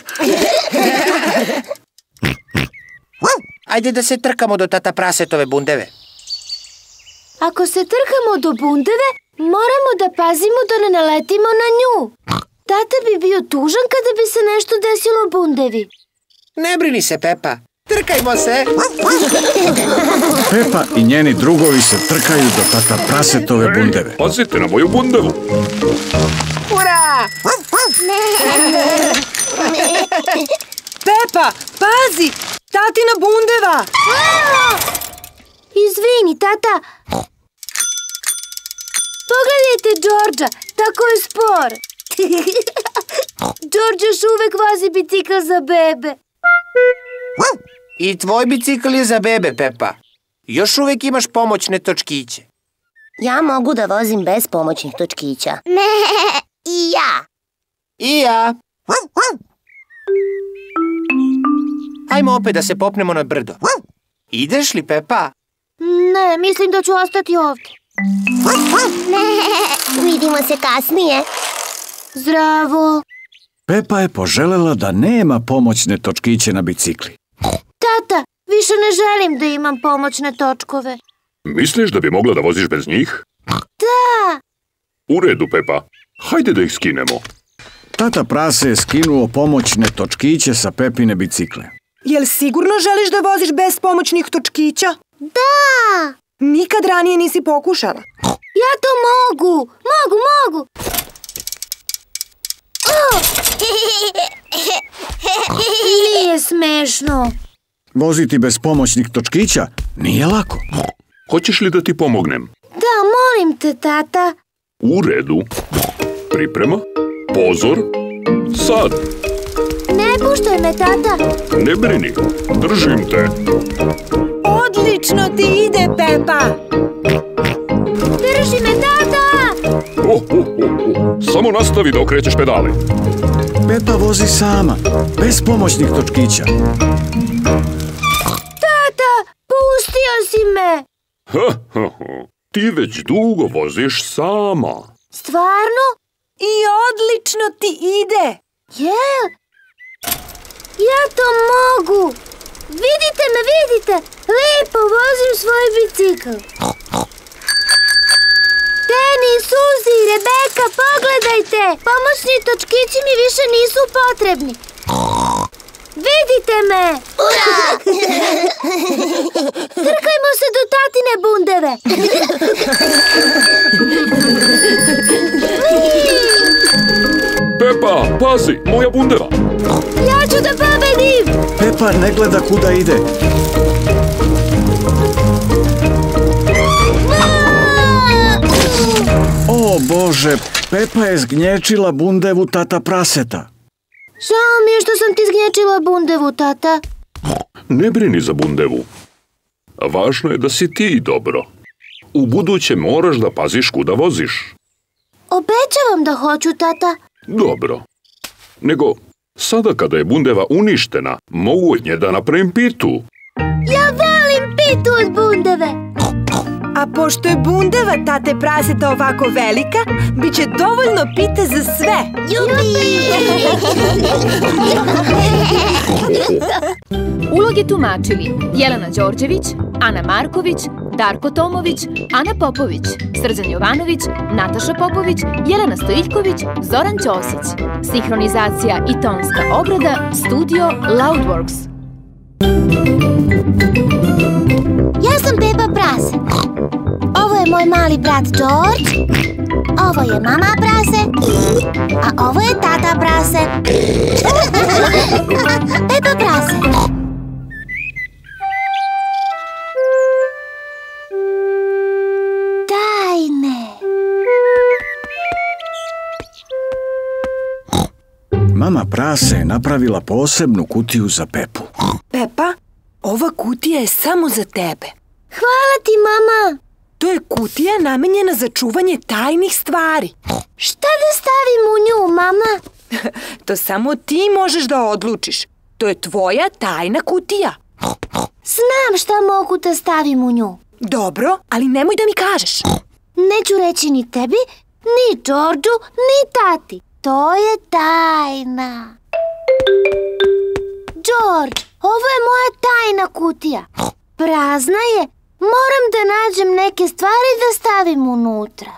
Ajde da se trkamo do tata prasetove bundeve. Ako se trkamo do bundeve, moramo da pazimo da ne naletimo na nju. Tata bi bio tužan kada bi se nešto desilo bundevi. Ne brini se, Pepa. Trkajmo se! Pepa i njeni drugovi se trkaju do tata prasetove bundeve. Pazite na moju bundevu! Ura! Pepa, pazi! Tatina bundeva! Izvini, tata. Pogledajte Georgea, tako je spor. George još uvek vozi bicikl za bebe. I tvoj bicikl je za bebe, Pepa. Još uvek imaš pomoćne točkiće. Ja mogu da vozim bez pomoćnih točkića. Ne, i ja. I ja. Ajmo opet da se popnemo na brdo. Ideš li, Pepa? Ne, mislim da ću ostati ovdje. Ne, vidimo se kasnije. Zdravo. Pepa je poželela da nema pomoćne točkiće na bicikli. Tata, više ne želim da imam pomoćne točkove. Misliš da bi mogla da voziš bez njih? Da. U redu, Pepa. Hajde da ih skinemo. Tata prase je skinuo pomoćne točkiće sa Pepine bicikle. Jel sigurno želiš da voziš bez pomoćnih točkića? Da. Nikad ranije nisi pokušala. Ja to mogu. Mogu, mogu. Oh. Nije smešno. Voziti bez pomoćnih točkića nije lako. Hoćeš li da ti pomognem? Da, molim te, tata. U redu. Priprema. Pozor. Sad. Ne puštaj me, tata. Ne brini. Držim te. Odlično ti ide, Pepa. Drži me, tata. Oh, oh, oh, oh. Samo nastavi da okrećeš pedale. Pepa vozi sama, bez pomoćnih točkića. Tata, pustio si me. Ha, ha, ha. Ti već dugo voziš sama. Stvarno? I odlično ti ide. Jel? Ja to mogu. Vidite me, vidite. Lepo vozim svoj bicikl. Danny, Suzy, Rebeka, pogledajte. Pomoćni točkići mi više nisu potrebni. Vidite me. Ura! Trkajmo se do tatine bundeve. Pepa, pazi, moja bundeva. Ja ću da pobedim. Pepa ne gleda kuda ide. O Bože, Pepa je zgnječila bundevu tata praseta. Žao mi je što sam ti zgnječila bundevu, tata. Ne brini za bundevu. Važno je da si ti dobro. U buduće moraš da paziš kuda voziš. Obećavam da hoću, tata. Dobro. Nego, sada kada je bundeva uništena, mogu od nje da napravim pitu. Ja volim pitu od bundeve. A pošto je bundeva tate praseta ovako velika, bit će dovoljno pite za sve. Jupi! Uloge tumačili Jelena Đorđević, Ana Marković, Darko Tomović, Ana Popović, Srđan Jovanović, Nataša Popović, Jelena Stojiljković, Zoran Ćosić. Sinhronizacija i tonska obrada Studio Loudworks. Ja sam Pepa prase. moj mali brat George, ovo je mama prase, a ovo je tata prase. Pepa prase. Tajne. Mama prase je napravila posebnu kutiju za Pepu. Pepa, ova kutija je samo za tebe. Hvala ti, mama. To je kutija namenjena za čuvanje tajnih stvari. Šta da stavim u nju, mama? To samo ti možeš da odlučiš. To je tvoja tajna kutija. Znam šta mogu da stavim u nju. Dobro, ali nemoj da mi kažeš. Neću reći ni tebi, ni Georgeu, ni tati. To je tajna. George, ovo je moja tajna kutija. Prazna je. Moram da nađem neke stvari da stavim unutra.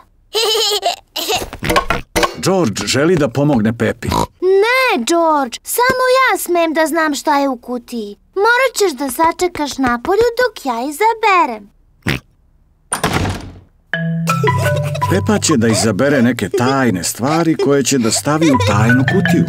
George želi da pomogne Pepi. Ne, George, samo ja smem da znam šta je u kutiji. Morat ćeš da sačekaš napolju dok ja izaberem. Pepa će da izabere neke tajne stvari koje će da stavi u tajnu kutiju.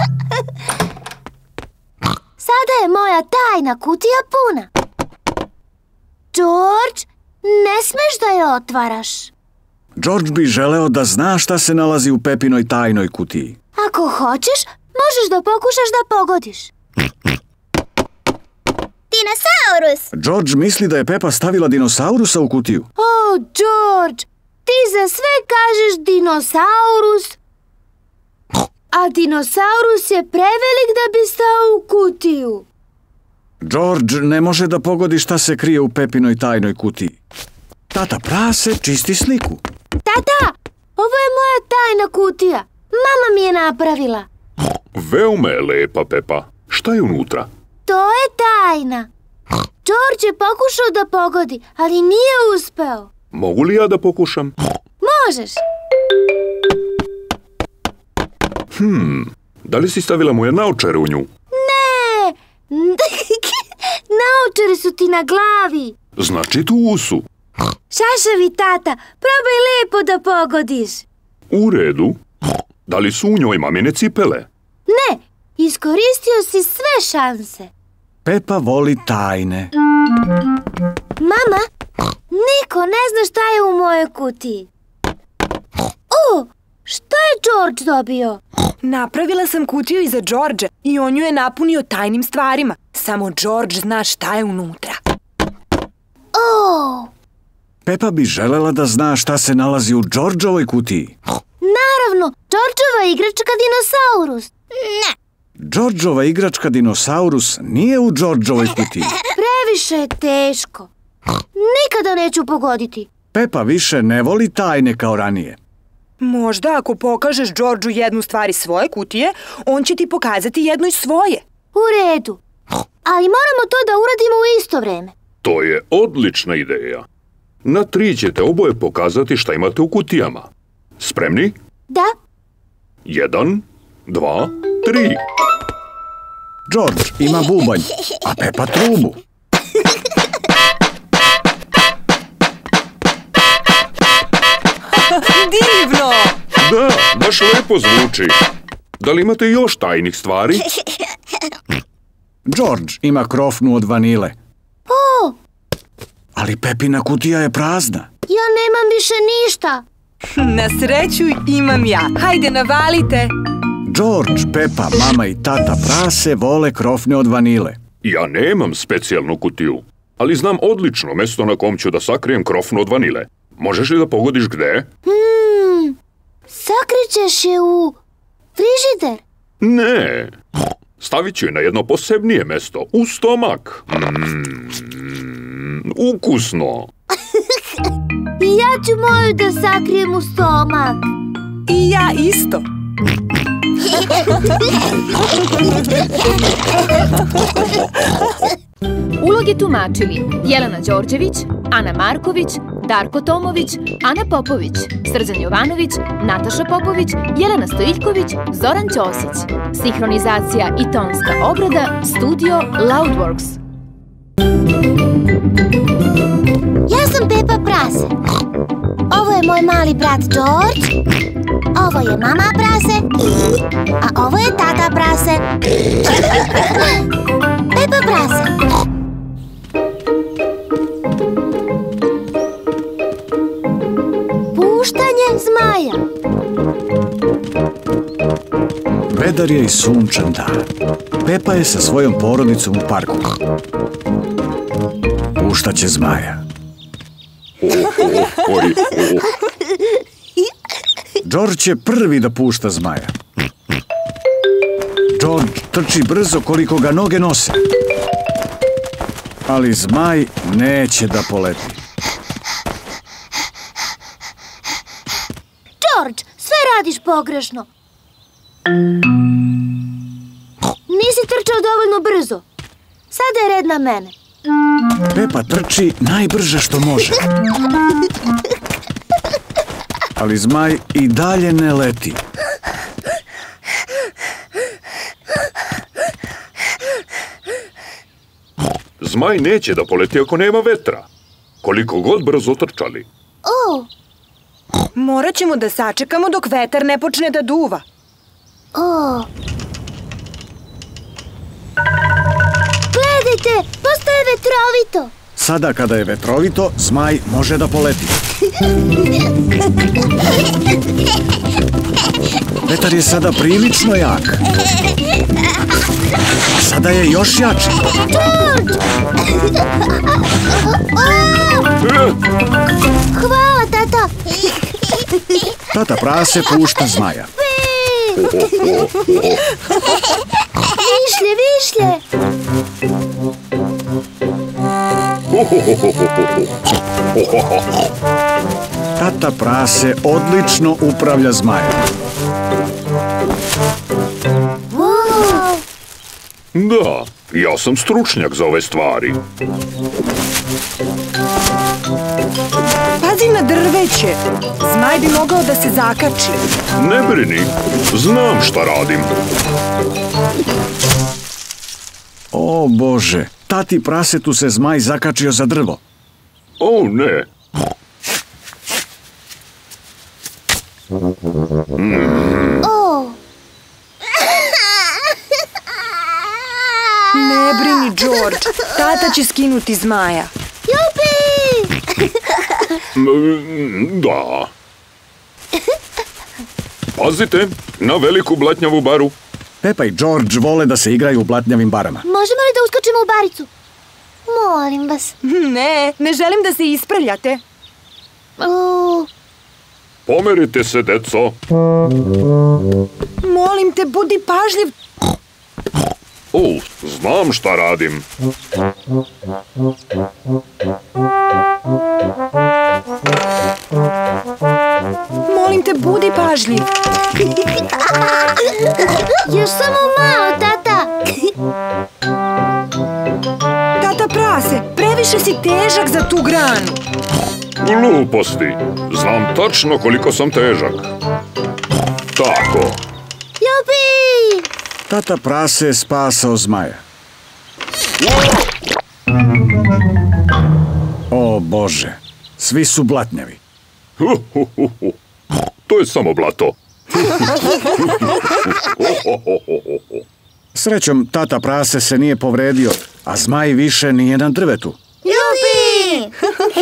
Sada je moja tajna kutija puna. George, ne smeš da je otvaraš. George bi želeo da zna šta se nalazi u Pepinoj tajnoj kutiji. Ako hoćeš, možeš da pokušaš da pogodiš. Dinosaurus! George misli da je Pepa stavila dinosaurusa u kutiju. O, George, ti za sve kažeš dinosaurus, a dinosaurus je prevelik da bi stao u kutiju. George ne može da pogodi šta se krije u Pepinoj tajnoj kutiji. Tata prase čisti sliku. Tata, ovo je moja tajna kutija. Mama mi je napravila. Veoma je lepa, Pepa. Šta je unutra? To je tajna. George je pokušao da pogodi, ali nije uspeo. Mogu li ja da pokušam? Možeš. Hmm, da li si stavila moje naočare u nju? Ne! Naočare su ti na glavi. Znači tu usu. Šašavi tata, probaj lepo da pogodiš. U redu. Da li su u njoj mamine cipele? Ne, iskoristio si sve šanse. Pepa voli tajne. Mama, niko ne zna šta je u mojoj kutiji. O, šta je George dobio? Napravila sam kutiju i za Georgea i on ju je napunio tajnim stvarima. Samo George zna šta je unutra. O! Pepa bi želela da zna šta se nalazi u Georgeovoj kutiji. Naravno, Georgeova igračka dinosaurus. Ne. Georgeova igračka dinosaurus nije u Georgeovoj kutiji. Previše je teško. Nikada neću pogoditi. Pepa više ne voli tajne kao ranije. Možda ako pokažeš Georgeu jednu stvar iz svoje kutije, on će ti pokazati jednu iz svoje. U redu. Ali moramo to da uradimo u isto vreme. To je odlična ideja. Na tri ćete oboje pokazati šta imate u kutijama. Spremni? Da. Jedan, dva, tri. George ima bubanj, a Pepa trubu. Divno! Da, baš lepo zvuči. Da li imate još tajnih stvari? George ima krofnu od vanile. O! Ali Pepina kutija je prazna. Ja nemam više ništa. Na sreću imam ja. Hajde, navalite. George, Pepa, mama i tata prase vole krofne od vanile. Ja nemam specijalnu kutiju, ali znam odlično mesto na kom ću da sakrijem krofnu od vanile. Možeš li da pogodiš gde? Hmm, sakrićeš je u frižider? Ne, stavit ću je na jedno posebnije mesto, u stomak. Mm, ukusno. I ja ću moju da sakrijem u stomak. I ja isto. Uloge tumačili Jelena Đorđević, Ana Marković, Darko Tomović, Ana Popović, Srđan Jovanović, Nataša Popović, Jelena Stojiljković, Zoran Ćosić. Sinhronizacija i tonska obrada Studio Loudworks. Ja sam Pepa prase. je moj mali brat George, ovo je mama prase, a ovo je tata prase. Pepa prase. Puštanje zmaja. Vedar je i sunčan dan. Pepa je sa svojom porodicom u parku. Puštaće zmaja. George će prvi da pušta zmaja. George trči brzo koliko ga noge nose. Ali zmaj neće da poleti. George, sve radiš pogrešno. Nisi trčao dovoljno brzo. Sada je red na mene. Pepa trči najbrže što može. Ali zmaj i dalje ne leti. Zmaj neće da poleti ako nema vetra. Koliko god brzo trčali. O! Morat ćemo da sačekamo dok vetar ne počne da duva. O! Gledajte, postaje vetrovito. Sada kada je vetrovito, zmaj može da poleti. Vetar je sada prilično jak. Sada je još jači. Hvala, tata. Tata prase pušta zmaja. Višlje, višlje. Tata prase odlično upravlja zmajem. Wow. Da, ja sam stručnjak za ove stvari. Pazi na drveće. Zmaj bi mogao da se zakači. Ne brini, znam šta radim. O Bože, tati prasetu se zmaj zakačio za drvo. O ne. O! Ne brini, George. Tata će skinuti zmaja. Jupi! Da. Pazite, na veliku blatnjavu baru. Pepa i George vole da se igraju u blatnjavim barama. Možemo li da uskočimo u baricu? Molim vas. Ne, ne želim da se isprljate. O, Pomerite se, deco. Molim te, budi pažljiv. O, znam šta radim. Molim te, budi pažljiv. još samo malo, tata. Tata prase, previše si težak za tu granu. Gluposti. Znam tačno koliko sam težak. Tako. Jupi! Tata prase je spasao zmaja. O Bože, svi su blatnjavi. To je samo blato. Srećom, tata prase se nije povredio, a zmaj više nije na drvetu. Jupi!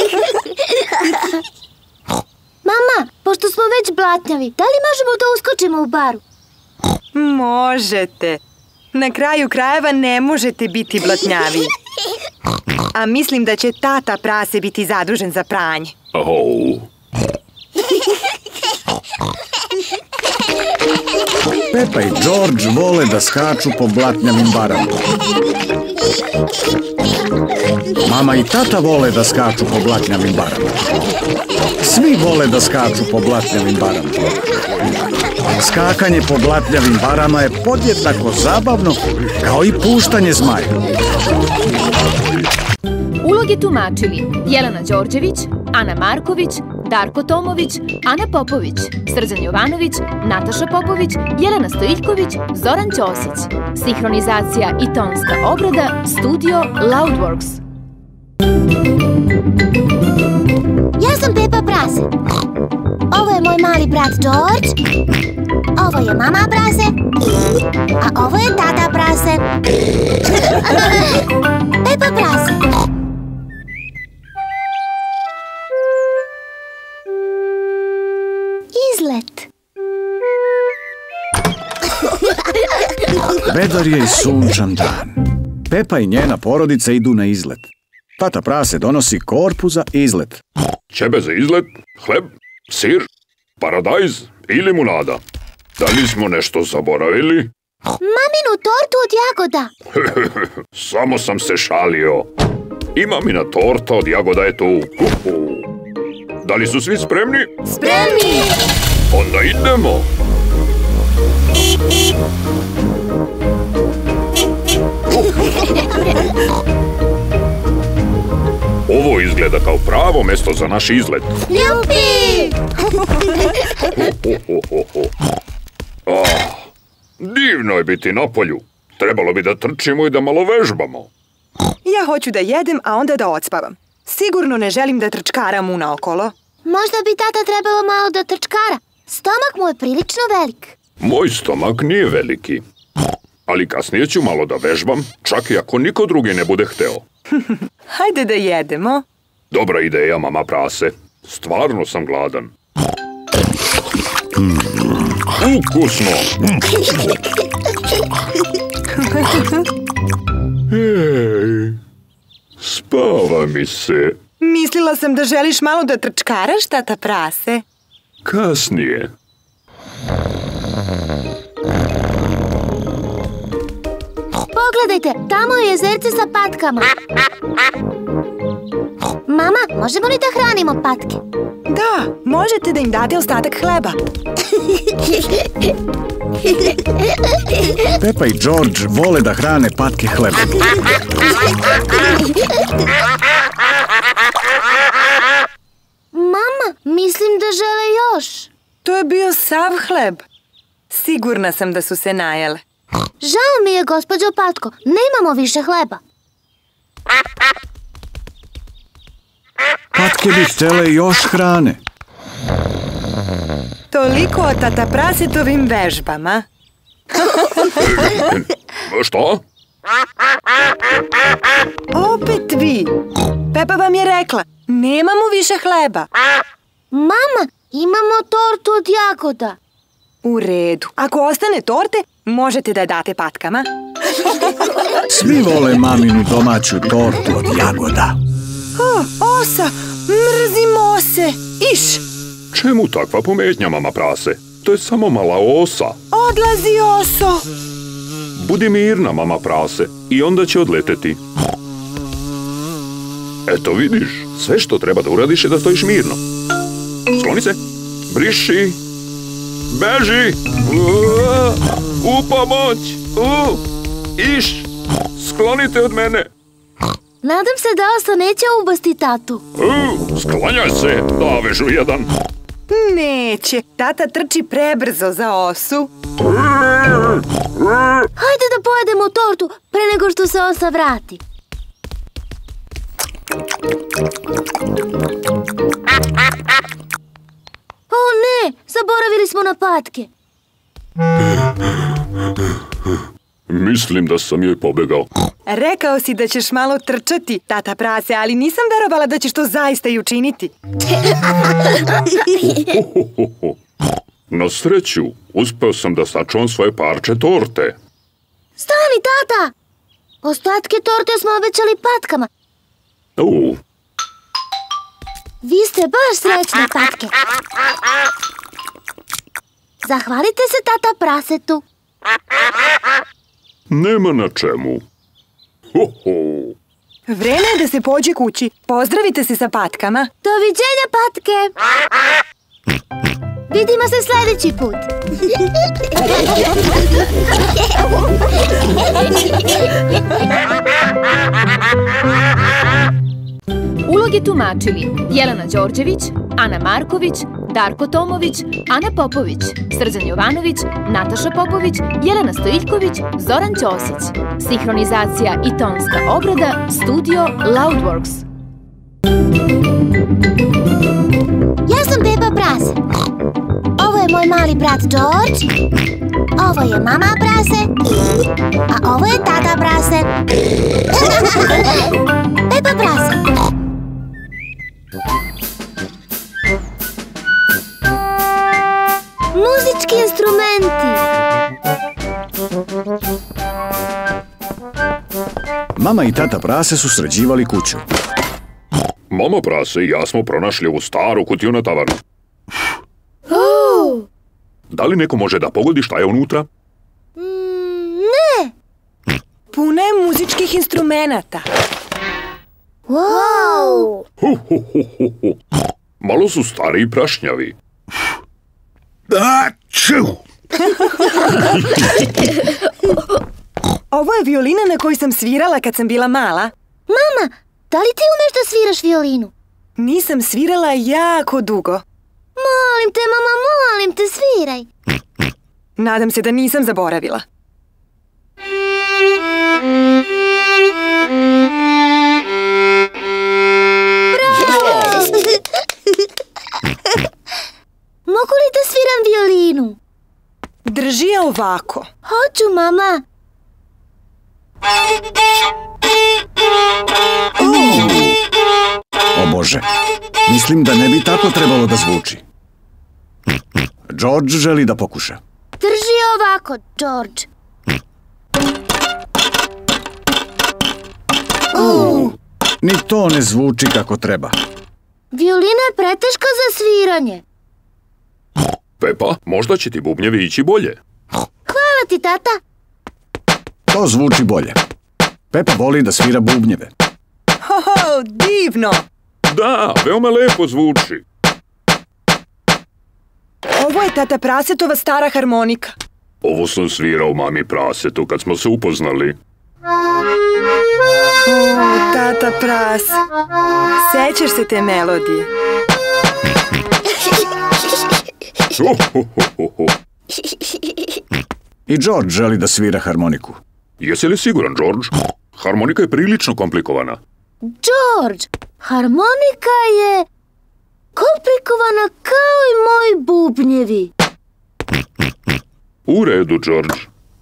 Mama, pošto smo već blatnjavi, da li možemo da uskočimo u baru? Možete. Na kraju krajeva ne možete biti blatnjavi. A mislim da će tata prase biti zadužen za pranje. Oh. Pepa i George vole da skaču po blatnjavim barama. Mama i tata vole da skaču po blatnjavim barama. Svi vole da skaču po blatnjavim barama. Skakanje po blatnjavim barama je podjednako zabavno kao i puštanje zmaja. Uloge tumačili Jelena Đorđević, Ana Marković, Darko Tomović, Ana Popović, Srđan Jovanović, Nataša Popović, Jelena Stojiljković, Zoran Ćosić. Sinhronizacija i tonska obrada Studio Loudworks. Ja sam Pepa prase. brat George, ovo je mama prase, a ovo je tata prase. Pepa prase. Izlet. Vedar je i sunčan dan. Pepa i njena porodica idu na izlet. Tata prase donosi korpu za izlet. Ćebe za izlet, hleb, sir, paradajz i limunada. Da li smo nešto zaboravili? Maminu tortu od jagoda. Samo sam se šalio. I mamina torta od jagoda je tu. Da li su svi spremni? Spremni! Onda idemo. Ovo izgleda kao pravo mesto za naš izlet. Ljubi! Ah, divno je biti na polju. Trebalo bi da trčimo i da malo vežbamo. Ja hoću da jedem, a onda da odspavam. Sigurno ne želim da trčkaram unaokolo. Možda bi tata trebalo malo da trčkara. Stomak mu je prilično velik. Moj stomak nije veliki. Ali kasnije ću malo da vežbam, čak i ako niko drugi ne bude hteo. Hajde da jedemo. Dobra ideja, mama prase. Stvarno sam gladan. Mm. Ukusno! Hej, spava mi se. Mislila sam da želiš malo da trčkaraš, tata prase. Kasnije. Pogledajte, tamo je jezerce sa patkama. Mama, možemo li da hranimo patke? Da, možete da im date ostatak hleba. Pepa i George vole da hrane patke hlebom. Mama, mislim da žele još. To je bio sav hleb. Sigurna sam da su se najele. Žao mi je, gospođo Patko, nemamo više hleba. Patke bi htjele još hrane. Toliko o tata prasetovim vežbama. Što? Opet vi. Pepa vam je rekla, nemamo više hleba. Mama, imamo tortu od jagoda. U redu. Ako ostane torte, možete da date patkama. Svi vole maminu domaću tortu od jagoda. O, osa, mrzim ose. Iš! Čemu takva pometnja, mama prase? To je samo mala osa. Odlazi, oso! Budi mirna, mama prase, i onda će odleteti. Eto vidiš, sve što treba da uradiš je da stojiš mirno. Skloni se, briši, beži, u pomoć, u, iš, sklonite od mene. Nadam se da osa neće ubasti tatu. U, sklanjaj se, davežu jedan. Neće, tata trči prebrzo za osu. Hajde da pojedemo tortu pre nego što se osa vrati. O ne, zaboravili smo na patke. Mislim da sam joj pobegao. Rekao si da ćeš malo trčati, tata prase, ali nisam verovala da ćeš to zaista i učiniti. Na sreću, uspeo sam da sačuvam svoje parče torte. Stani, tata! Ostatke torte smo obećali patkama. U. Vi ste baš srećne, patke. Zahvalite se tata prasetu. Nema na čemu. Ho, ho. Vreme je da se pođe kući. Pozdravite se sa patkama. Doviđenja, patke! Vidimo se sljedeći put. Uloge tumačili Jelena Đorđević, Ana Marković, Darko Tomović, Ana Popović, Srđan Jovanović, Nataša Popović, Jelena Stojiljković, Zoran Ćosić. Sinhronizacija i tonska obrada Studio Loudworks. Ja sam Pepa prase. brat George, ovo je mama prase, a ovo je tata prase. Pepa prase. Muzički instrumenti. Mama i tata prase su sređivali kuću. Mama prase i ja smo pronašli ovu staru kutiju na tavanu. Uh. Da li neko može da pogodi šta je unutra? Mm, ne. Puno je muzičkih instrumenata. Wow. Hu, hu, hu, hu, hu. Malo su stari i prašnjavi. Aču! Ovo je violina na kojoj sam svirala kad sam bila mala. Mama, da li ti umeš da sviraš violinu? Nisam svirala jako dugo. Molim te, mama, molim te, sviraj. Nadam se da nisam zaboravila. Bravo! Mogu li da sviram violinu? Drži je ovako. Hoću, mama. O Bože, mislim da ne bi tako trebalo da zvuči. George želi da pokuša. Drži ovako, George. Uh. Ni to ne zvuči kako treba. Violina je preteška za sviranje. Pepa, možda će ti bubnjevi ići bolje. Hvala ti, tata. To zvuči bolje. Pepa voli da svira bubnjeve. Hoho, divno! Da, veoma lepo zvuči. Ovo je tata Prasetova stara harmonika. Ovo sam svirao mami Prasetu kad smo se upoznali. O, tata Pras, sećaš se te melodije? I George želi da svira harmoniku. Jesi li siguran, George? Harmonika je prilično komplikovana. George, harmonika je komplikovana kao i moji bubnjevi. U redu, George.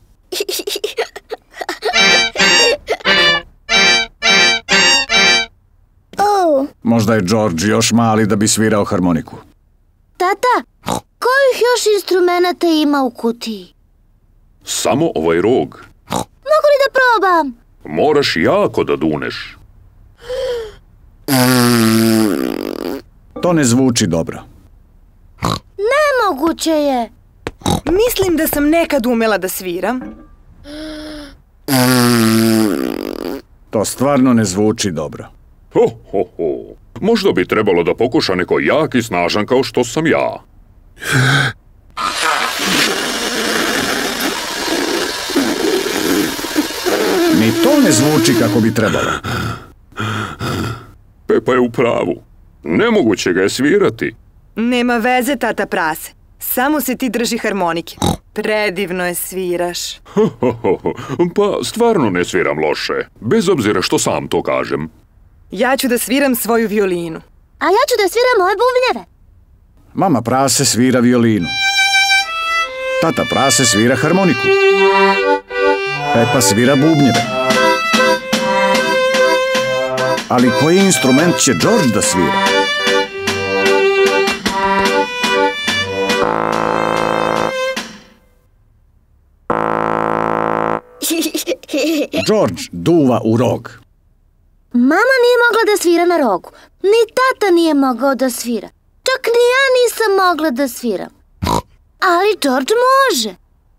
Oh. Možda je George još mali da bi svirao harmoniku. Tata, kojih još instrumenta ima u kutiji? Samo ovaj rog. Mogu li da probam? Moraš jako da duneš. To ne zvuči dobro. Nemoguće je. Mislim da sam nekad umela da sviram. To stvarno ne zvuči dobro. Ho, ho, ho. Možda bi trebalo da pokuša neko jak i snažan kao što sam ja. Ni to ne zvuči kako bi trebalo. Pepa je u pravu. Nemoguće ga je svirati. Nema veze, tata Prase. Samo se ti drži harmonike. Predivno je sviraš. Pa stvarno ne sviram loše. Bez obzira što sam to kažem. Ja ću da sviram svoju violinu. A ja ću da sviram moje bubnjeve. Mama Prase svira violinu. Tata Prase svira harmoniku. Pepa svira bubnjeve. Ali koji instrument će George da svira? George duva u rog. Mama nije mogla da svira na rogu. Ni tata nije mogao da svira. Čak ni ja nisam mogla da sviram. Ali George može.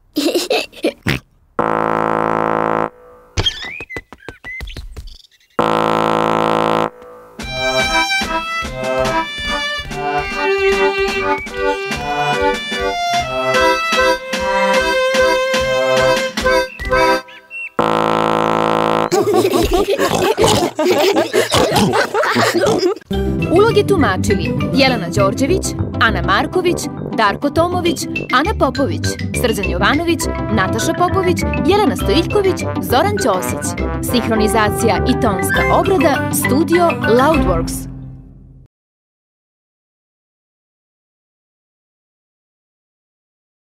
Uloge tumačili Jelena Đorđević, Ana Marković, Darko Tomović, Ana Popović, Srđan Jovanović, Nataša Popović, Jelena Stojiljković, Zoran Ćosić. Sinhronizacija i tonska obrada Studio Loudworks.